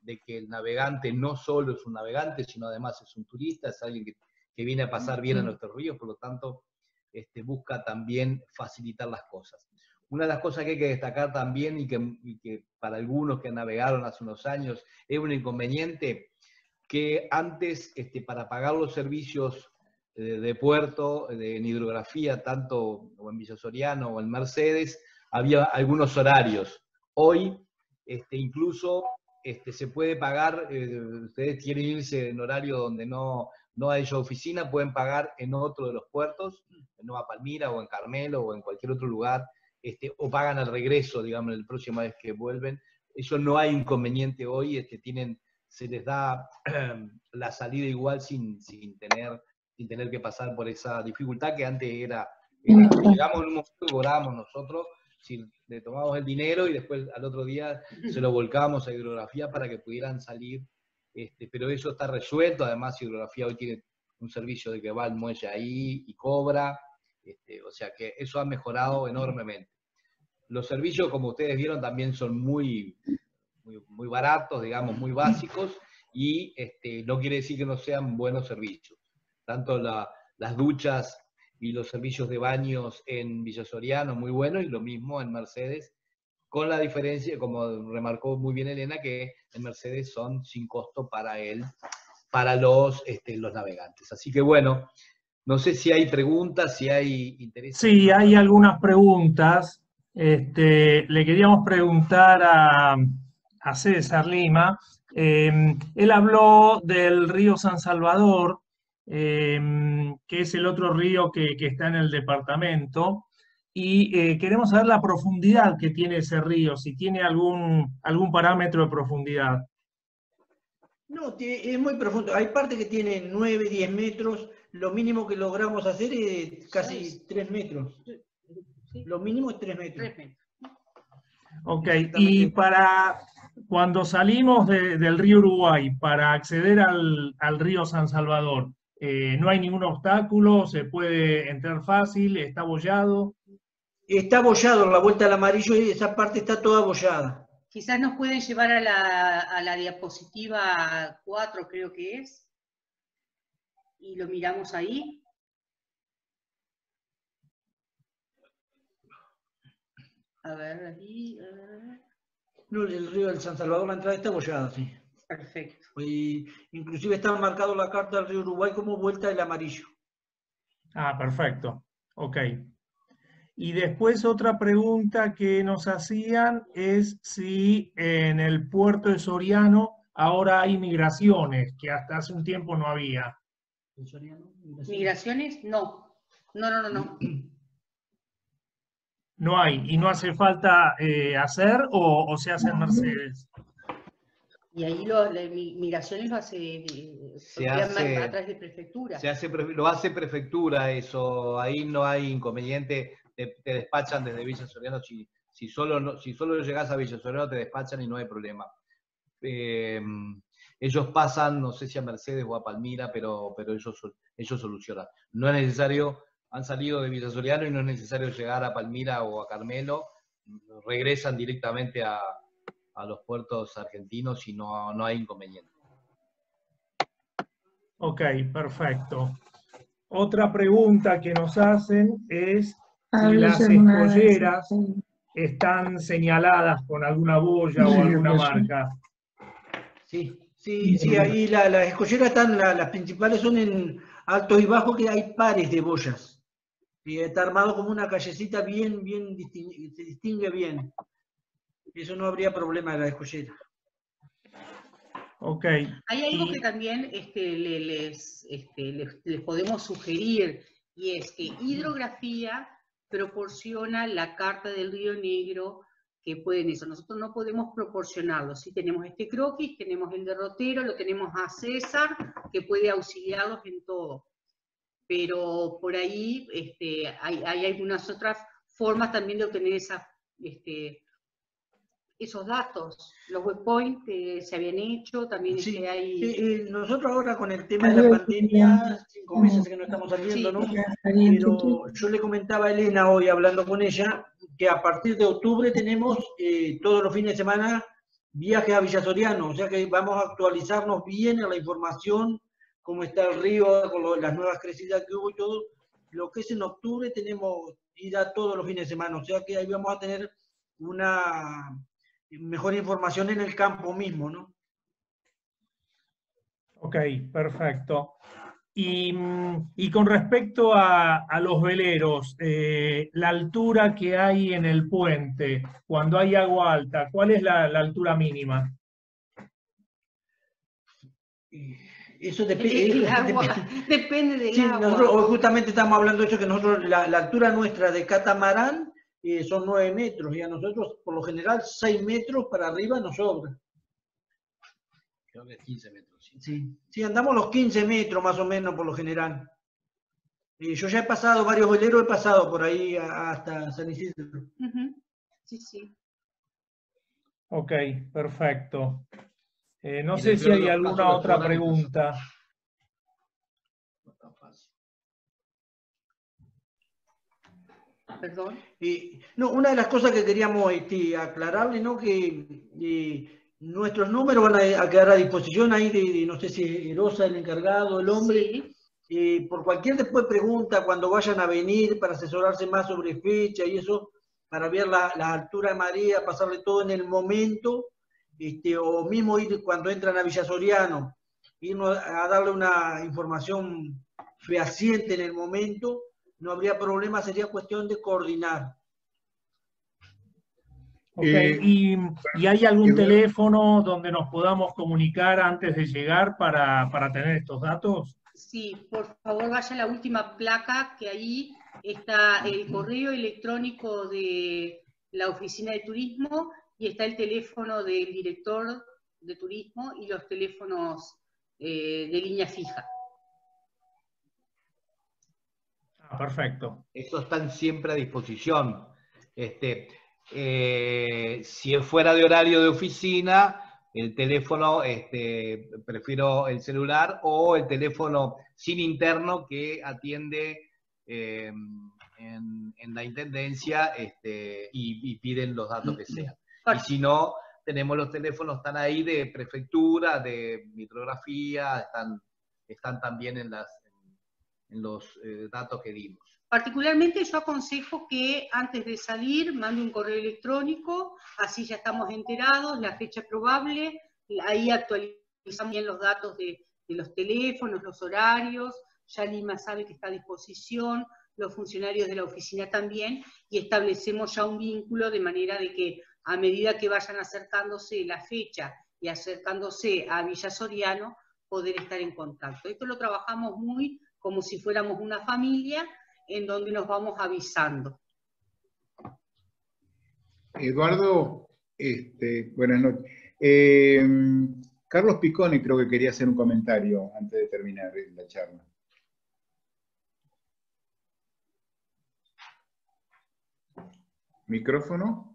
de que el navegante no solo es un navegante, sino además es un turista, es alguien que, que viene a pasar bien a nuestros ríos, por lo tanto este, busca también facilitar las cosas. Una de las cosas que hay que destacar también, y que, y que para algunos que navegaron hace unos años es un inconveniente, que antes este, para pagar los servicios de, de puerto, de, en hidrografía, tanto o en Villa Soriano o en Mercedes, había algunos horarios. Hoy este, incluso este, se puede pagar, eh, ustedes quieren irse en horario donde no, no hay oficina, pueden pagar en otro de los puertos, en Nueva Palmira o en Carmelo o en cualquier otro lugar, este, o pagan al regreso, digamos, la próxima vez que vuelven. Eso no hay inconveniente hoy, este, tienen, se les da eh, la salida igual sin, sin, tener, sin tener que pasar por esa dificultad que antes era, era llegamos en un momento que cobrábamos nosotros, si le tomamos el dinero y después al otro día se lo volcábamos a hidrografía para que pudieran salir, este, pero eso está resuelto. Además hidrografía hoy tiene un servicio de que va al muelle ahí y cobra, este, o sea que eso ha mejorado enormemente. Los servicios, como ustedes vieron, también son muy, muy, muy baratos, digamos, muy básicos, y este, no quiere decir que no sean buenos servicios. Tanto la, las duchas y los servicios de baños en Villa Soriano, muy buenos, y lo mismo en Mercedes, con la diferencia, como remarcó muy bien Elena, que en Mercedes son sin costo para él, para los, este, los navegantes. Así que bueno, no sé si hay preguntas, si hay interés.
Sí, hay algunas preguntas. Este, le queríamos preguntar a, a César Lima. Eh, él habló del río San Salvador, Eh, que es el otro río que, que está en el departamento, y eh, queremos saber la profundidad que tiene ese río, si tiene algún, algún parámetro de profundidad.
No, es muy profundo. Hay partes que tienen nueve, diez metros. Lo mínimo que logramos hacer es casi tres metros. Lo mínimo es tres metros.
Ok, y para cuando salimos de, del río Uruguay para acceder al, al río San Salvador, Eh, ¿no hay ningún obstáculo? ¿Se puede entrar fácil? ¿Está abollado?
Está abollado, la vuelta al amarillo, y esa parte está toda abollada.
Quizás nos pueden llevar a la, a la diapositiva cuatro, creo que es, y lo miramos ahí. A ver, ahí. A ver.
No, el río del San Salvador, la entrada está abollada, sí.
Perfecto.
Y inclusive está marcado la carta del río Uruguay como vuelta del amarillo.
Ah, perfecto. Ok. Y después otra pregunta que nos hacían es si en el puerto de Soriano ahora hay migraciones, que hasta hace un tiempo no había.
¿Migraciones? No. No, no, no, no.
No hay, y no hace falta eh, hacer, o, o se hace en Mercedes.
Y ahí lo, las migraciones lo hace,
se hace
a través de prefectura.
Se hace, lo hace prefectura eso, ahí no hay inconveniente, te, te despachan desde Villa Soriano, si, si, solo no, si solo llegás a Villa Soriano te despachan y no hay problema. Eh, ellos pasan, no sé si a Mercedes o a Palmira, pero, pero ellos, ellos solucionan. No es necesario, han salido de Villa Soriano y no es necesario llegar a Palmira o a Carmelo, regresan directamente a a los puertos argentinos y no, no hay inconveniente.
Ok, perfecto. Otra pregunta que nos hacen es si las escolleras están señaladas con alguna boya o alguna marca.
Sí, sí, sí, ahí la, las escolleras están, la, las principales son en altos y bajos, que hay pares de boyas. Y está armado como una callecita bien, bien, se distingue bien. Eso no habría problema de la escollera.
Ok.
Hay algo
y...
que también este, les, este, les, les podemos sugerir, y es que hidrografía proporciona la carta del Río Negro, que pueden eso. Nosotros no podemos proporcionarlo. Sí tenemos este croquis, tenemos el derrotero, lo tenemos a César, que puede auxiliarlos en todo. Pero por ahí este, hay, hay algunas otras formas también de obtener esa... Este, esos datos, los webpoints que se habían hecho, también
sí,
este hay...
eh, nosotros ahora con el tema de la pandemia, cinco meses que no estamos saliendo, ¿no? Pero yo le comentaba a Elena hoy, hablando con ella, que a partir de octubre tenemos eh, todos los fines de semana viaje a Villa Soriano, o sea que vamos a actualizarnos bien en la información, cómo está el río, con lo, las nuevas crecidas que hubo y todo. Lo que es en octubre tenemos ida todos los fines de semana, o sea que ahí vamos a tener una mejor información en el campo mismo, ¿no?
Ok, perfecto. Y, y con respecto a, a los veleros, eh, la altura que hay en el puente, cuando hay agua alta, ¿cuál es la, la altura mínima?
Eso depende.
El agua, depende del
sí,
agua.
Nosotros hoy justamente estamos hablando de eso, que nosotros, la, la altura nuestra de catamarán eh, son nueve metros, y a nosotros, por lo general, seis metros para arriba nos sobra.
Creo que quince metros. Sí,
sí, sí andamos los quince metros más o menos por lo general. Eh, yo ya he pasado varios veleros, he pasado por ahí a, hasta San Isidro.
Uh-huh. Sí, sí.
Ok, perfecto. Eh, no sé si hay alguna otra pregunta.
Perdón. Eh, no, una de las cosas que queríamos este, aclararle, ¿no? Que eh, nuestros números van a, a quedar a disposición ahí de, de, no sé si Erosa, el encargado, el hombre. Sí. Eh, por cualquier después pregunta, cuando vayan a venir para asesorarse más sobre fecha y eso, para ver la, la altura de marea, pasarle todo en el momento, este, o mismo ir cuando entran a Villa Soriano, irnos a darle una información fehaciente en el momento. No habría problema, sería cuestión de coordinar.
Ok, eh, ¿Y, ¿y hay algún teléfono donde nos podamos comunicar antes de llegar para, para tener estos datos?
Sí, por favor vaya a la última placa, que ahí está el correo electrónico de la oficina de turismo y está el teléfono del director de turismo y los teléfonos eh, de línea fija.
Ah, perfecto.
Estos están siempre a disposición. Este, eh, si fuera de horario de oficina, el teléfono, este, prefiero el celular o el teléfono sin interno que atiende eh, en, en la intendencia este, y, y piden los datos que sean. Y si no, tenemos los teléfonos, están ahí de prefectura, de micrografía, están, están también en las en los eh, datos que dimos.
Particularmente yo aconsejo que antes de salir mande un correo electrónico, así ya estamos enterados, la fecha probable, ahí actualizamos bien los datos de, de los teléfonos, los horarios, ya Lima sabe que está a disposición, los funcionarios de la oficina también, y establecemos ya un vínculo de manera de que a medida que vayan acercándose la fecha y acercándose a Villa Soriano, poder estar en contacto. Esto lo trabajamos muy como si fuéramos una familia, en donde nos vamos avisando.
Eduardo, este, buenas noches. Eh, Carlos Picconi creo que quería hacer un comentario antes de terminar la charla. ¿Micrófono?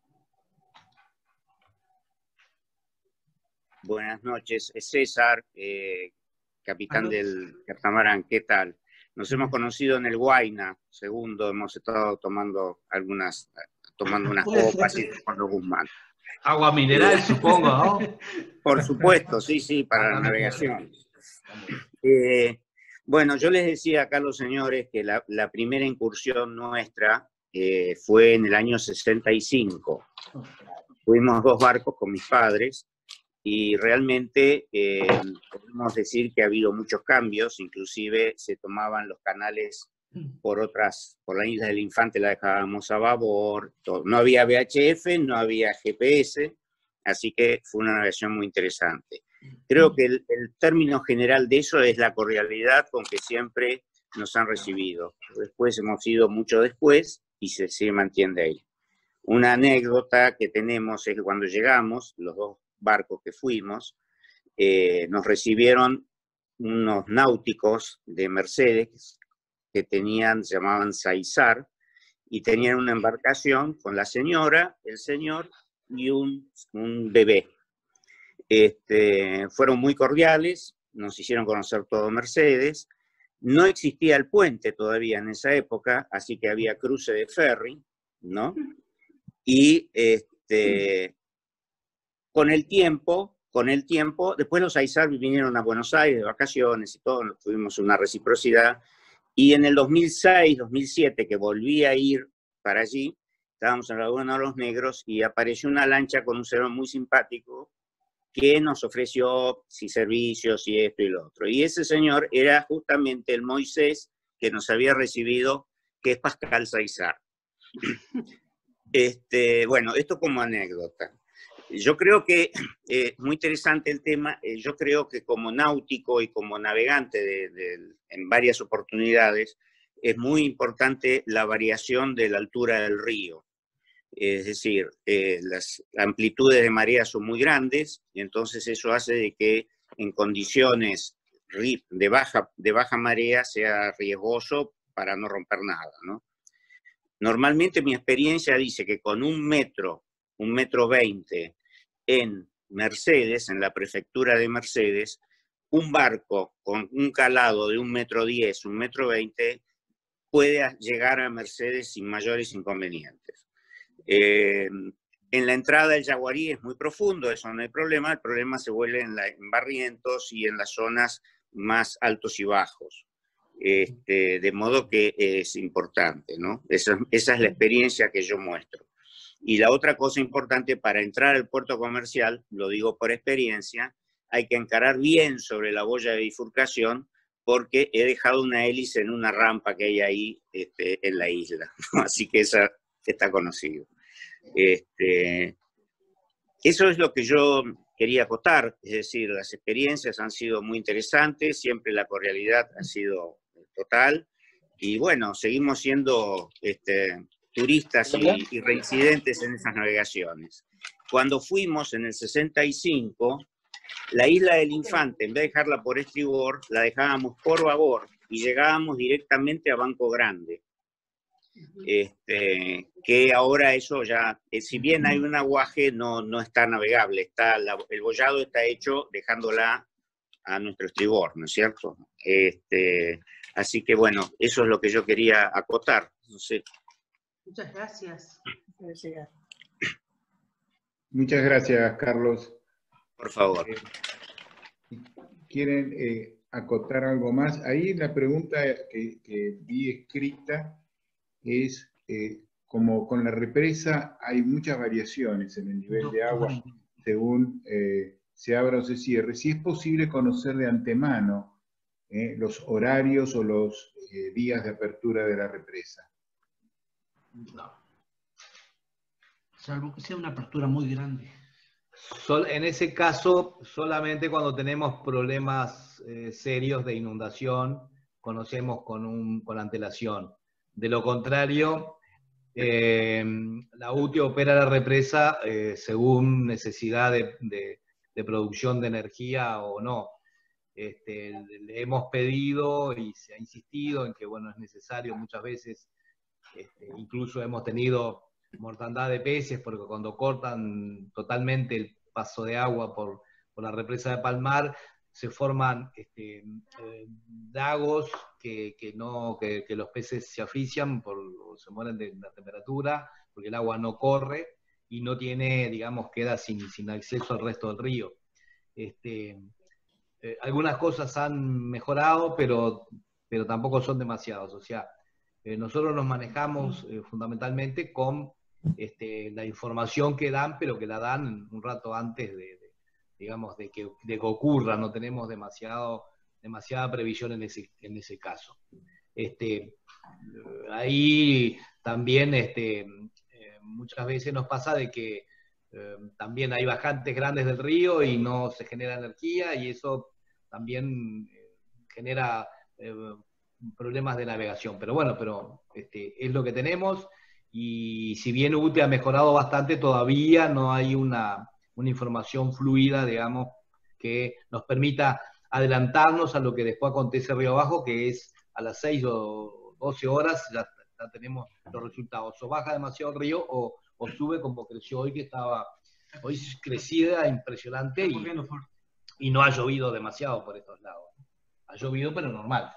Buenas noches, es César, eh, capitán del catamarán, ¿qué tal? Nos hemos conocido en el Huayna, segundo, hemos estado tomando algunas, tomando unas copas y con Guzmán.
Agua mineral, eh, supongo, ¿no?
Por supuesto, sí, sí, para la navegación. Eh, bueno, yo les decía acá a los señores que la, la primera incursión nuestra eh, fue en el año sesenta y cinco. Fuimos dos barcos con mis padres, y realmente eh, podemos decir que ha habido muchos cambios, inclusive se tomaban los canales por otras, por la isla del Infante la dejábamos a babor, todo. No había V H F, no había G P S, así que fue una navegación muy interesante. Creo que el, el término general de eso es la cordialidad con que siempre nos han recibido. Después hemos ido mucho después y se, se mantiene ahí. Una anécdota que tenemos es que cuando llegamos, los dos barcos que fuimos, eh, nos recibieron unos náuticos de Mercedes que tenían, se llamaban Saizar, y tenían una embarcación con la señora, el señor y un, un bebé. Este, fueron muy cordiales, nos hicieron conocer todo Mercedes. No existía el puente todavía en esa época, así que había cruce de ferry, ¿no? Y este... con el tiempo, con el tiempo, después los Aizar vinieron a Buenos Aires de vacaciones y todo, tuvimos una reciprocidad, y en el dos mil seis, dos mil siete, que volví a ir para allí, estábamos en la Laguna de los Negros y apareció una lancha con un señor muy simpático que nos ofreció si servicios y esto y lo otro. Y ese señor era justamente el Moisés que nos había recibido, que es Pascal Saizar. Este, bueno, esto como anécdota. Yo creo que es eh, muy interesante el tema. Eh, yo creo que como náutico y como navegante de, de, en varias oportunidades, es muy importante la variación de la altura del río. Es decir, eh, las amplitudes de marea son muy grandes y entonces eso hace de que en condiciones de baja, de baja marea sea riesgoso para no romper nada, ¿no? Normalmente mi experiencia dice que con un metro, un metro veinte en Mercedes, en la prefectura de Mercedes, un barco con un calado de un metro diez, un metro veinte, puede llegar a Mercedes sin mayores inconvenientes. Eh, en la entrada del Yaguarí es muy profundo, eso no hay problema, el problema se vuelve en, la, en barrientos y en las zonas más altos y bajos. Este, de modo que es importante, ¿no? Esa, esa es la experiencia que yo muestro. Y la otra cosa importante, para entrar al puerto comercial, lo digo por experiencia, hay que encarar bien sobre la boya de bifurcación, porque he dejado una hélice en una rampa que hay ahí este, en la isla, ¿no? Así que esa está conocido. Este, eso es lo que yo quería acotar, es decir, las experiencias han sido muy interesantes, siempre la cordialidad ha sido total, y bueno, seguimos siendo este, turistas y, y reincidentes en esas navegaciones. Cuando fuimos en el sesenta y cinco, la isla del Infante, en vez de dejarla por estribor, la dejábamos por babor y llegábamos directamente a Banco Grande. Este, que ahora eso ya, eh, si bien hay un aguaje, no, no está navegable, está la, el bollado está hecho dejándola a nuestro estribor, ¿no es cierto? Este, así que bueno, eso es lo que yo quería acotar. No sé.
Muchas gracias.
Muchas gracias, Carlos.
Por favor.
Eh, ¿Quieren eh, acotar algo más? Ahí la pregunta que, que vi escrita es, eh, como con la represa hay muchas variaciones en el nivel de agua según eh, se abra o se cierre. Si es posible conocer de antemano eh, los horarios o los eh, días de apertura de la represa.
No. Salvo que sea una apertura muy grande.
Sol, en ese caso, solamente cuando tenemos problemas eh, serios de inundación, conocemos con, un, con antelación. De lo contrario, eh, la U T I opera la represa eh, según necesidad de, de, de producción de energía o no. Este, le hemos pedido y se ha insistido en que bueno, es necesario muchas veces, este, incluso hemos tenido mortandad de peces porque cuando cortan totalmente el paso de agua por, por la represa de Palmar, se forman este, eh, lagos que, que, no, que, que los peces se asfixian, por, se mueren de la temperatura, porque el agua no corre y no tiene, digamos, queda sin, sin acceso al resto del río. Este, eh, algunas cosas han mejorado, pero, pero tampoco son demasiados. O sea, eh, nosotros nos manejamos eh, fundamentalmente con este, la información que dan, pero que la dan un rato antes de, de digamos, de que, de que ocurra. No tenemos demasiado, demasiada previsión en ese, en ese caso. Este, ahí también este, eh, muchas veces nos pasa de que eh, también hay bajantes grandes del río y no se genera energía, y eso también eh, genera eh, problemas de navegación. Pero bueno, pero este, es lo que tenemos, y si bien U T E ha mejorado bastante, todavía no hay una, una información fluida, digamos, que nos permita adelantarnos a lo que después acontece río abajo, que es a las seis o doce horas, ya, ya tenemos los resultados. O baja demasiado el río o, o sube como creció hoy, que estaba hoy crecida impresionante, y, y no ha llovido demasiado por estos lados. Ha llovido, pero normal.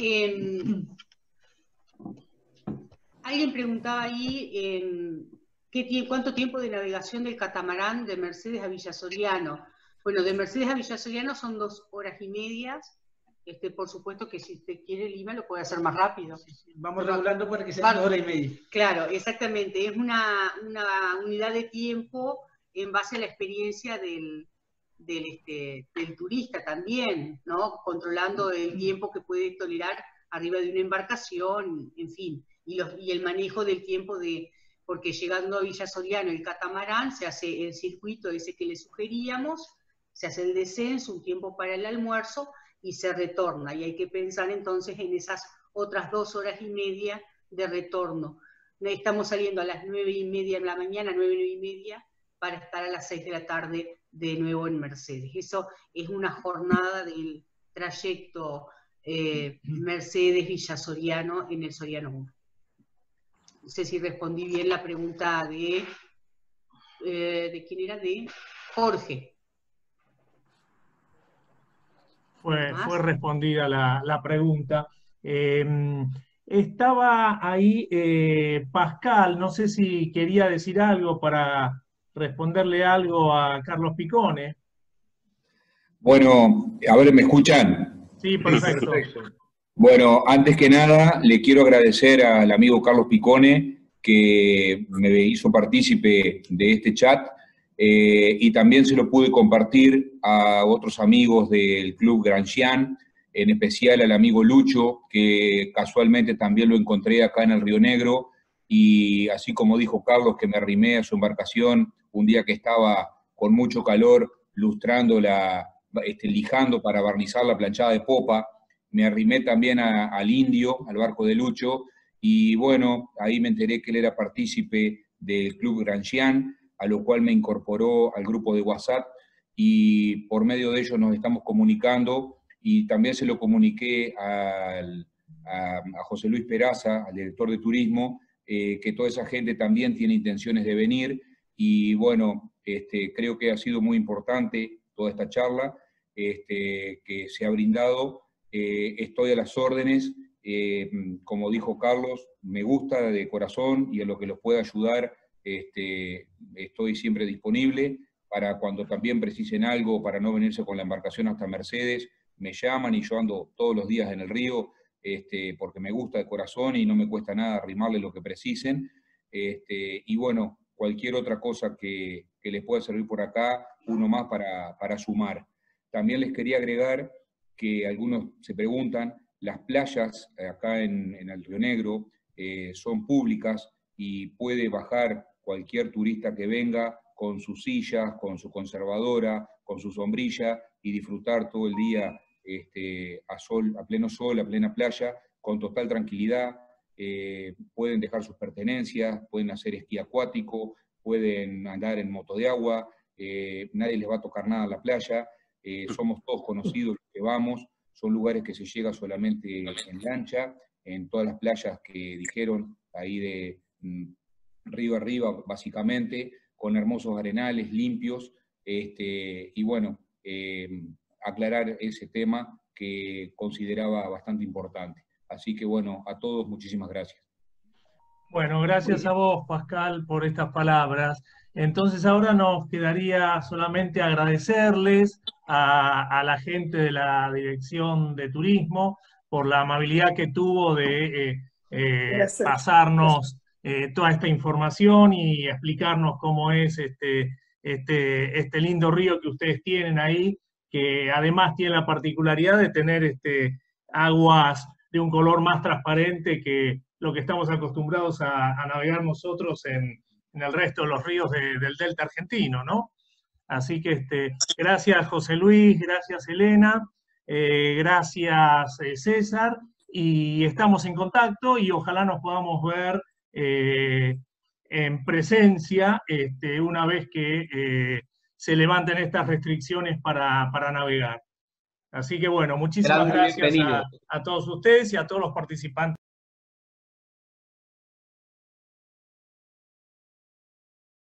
Eh, alguien preguntaba ahí eh, ¿qué tie- ¿cuánto tiempo de navegación del catamarán de Mercedes a Villa Soriano? Bueno, de Mercedes a Villa Soriano son dos horas y medias. Este, por supuesto que si usted quiere Lima lo puede hacer más rápido.
Vamos regulando para que sea dos horas y media.
Claro, exactamente. Es una, una unidad de tiempo en base a la experiencia del, del, este, del turista también, ¿no? Controlando el tiempo que puede tolerar arriba de una embarcación, en fin, y, los, y el manejo del tiempo de, porque llegando a Villa Soriano el catamarán, se hace el circuito ese que le sugeríamos, se hace el descenso, un tiempo para el almuerzo, y se retorna, y hay que pensar entonces en esas otras dos horas y media de retorno. Estamos saliendo a las nueve y media de la mañana, nueve, nueve y media, para estar a las seis de la tarde de nuevo en Mercedes. Eso es una jornada del trayecto eh, Mercedes-Villa Soriano en el Soriano uno. No sé si respondí bien la pregunta de, eh, ¿de quién era? De Jorge.
Fue, fue respondida la, la pregunta. Eh, estaba ahí eh, Pascal, no sé si quería decir algo para responderle algo a Carlos Picone.
Bueno, a ver, ¿me escuchan?
Sí, perfecto.
Bueno, antes que nada, le quiero agradecer al amigo Carlos Picone que me hizo partícipe de este chat. Eh, y también se lo pude compartir a otros amigos del Club Grangian, en especial al amigo Lucho, que casualmente también lo encontré acá en el Río Negro, y así como dijo Carlos, que me arrimé a su embarcación un día que estaba con mucho calor, lustrando la, este, lijando para barnizar la planchada de popa, me arrimé también a, al Indio, al barco de Lucho, y bueno, ahí me enteré que él era partícipe del Club Grangian, a lo cual me incorporó al grupo de WhatsApp, y por medio de ellos nos estamos comunicando, y también se lo comuniqué al, a, a José Luis Peraza, al director de turismo, eh, que toda esa gente también tiene intenciones de venir, y bueno, este, creo que ha sido muy importante toda esta charla este, que se ha brindado. Eh, estoy a las órdenes, eh, como dijo Carlos, me gusta de corazón, y a lo que los pueda ayudar, Este, estoy siempre disponible para cuando también precisen algo, para no venirse con la embarcación hasta Mercedes, me llaman y yo ando todos los días en el río, este, porque me gusta de corazón y no me cuesta nada arrimarle lo que precisen. Este, y bueno, cualquier otra cosa que, que les pueda servir por acá, uno más para, para sumar. También les quería agregar que algunos se preguntan, las playas acá en, en el Río Negro eh, son públicas y puede bajar cualquier turista que venga con sus sillas, con su conservadora, con su sombrilla y disfrutar todo el día este, a, sol, a pleno sol, a plena playa, con total tranquilidad. Eh, pueden dejar sus pertenencias, pueden hacer esquí acuático, pueden andar en moto de agua, eh, nadie les va a tocar nada en la playa, eh, somos todos conocidos los que vamos, son lugares que se llega solamente en lancha, en todas las playas que dijeron, ahí de río arriba básicamente, con hermosos arenales limpios, este, y bueno, eh, aclarar ese tema que consideraba bastante importante. Así que bueno, a todos muchísimas gracias.
Bueno, gracias a vos, Pascal, por estas palabras. Entonces ahora nos quedaría solamente agradecerles a, a la gente de la Dirección de Turismo por la amabilidad que tuvo de eh, eh, pasarnos eh, toda esta información y explicarnos cómo es este, este, este lindo río que ustedes tienen ahí, que además tiene la particularidad de tener este, aguas de un color más transparente que lo que estamos acostumbrados a, a navegar nosotros en, en el resto de los ríos de, del delta argentino, ¿no? Así que este, gracias José Luis, gracias Elena, eh, gracias eh, César, y estamos en contacto y ojalá nos podamos ver eh, en presencia este, una vez que eh, se levanten estas restricciones para, para navegar. Así que bueno, muchísimas gracias a, a todos ustedes y a todos los participantes.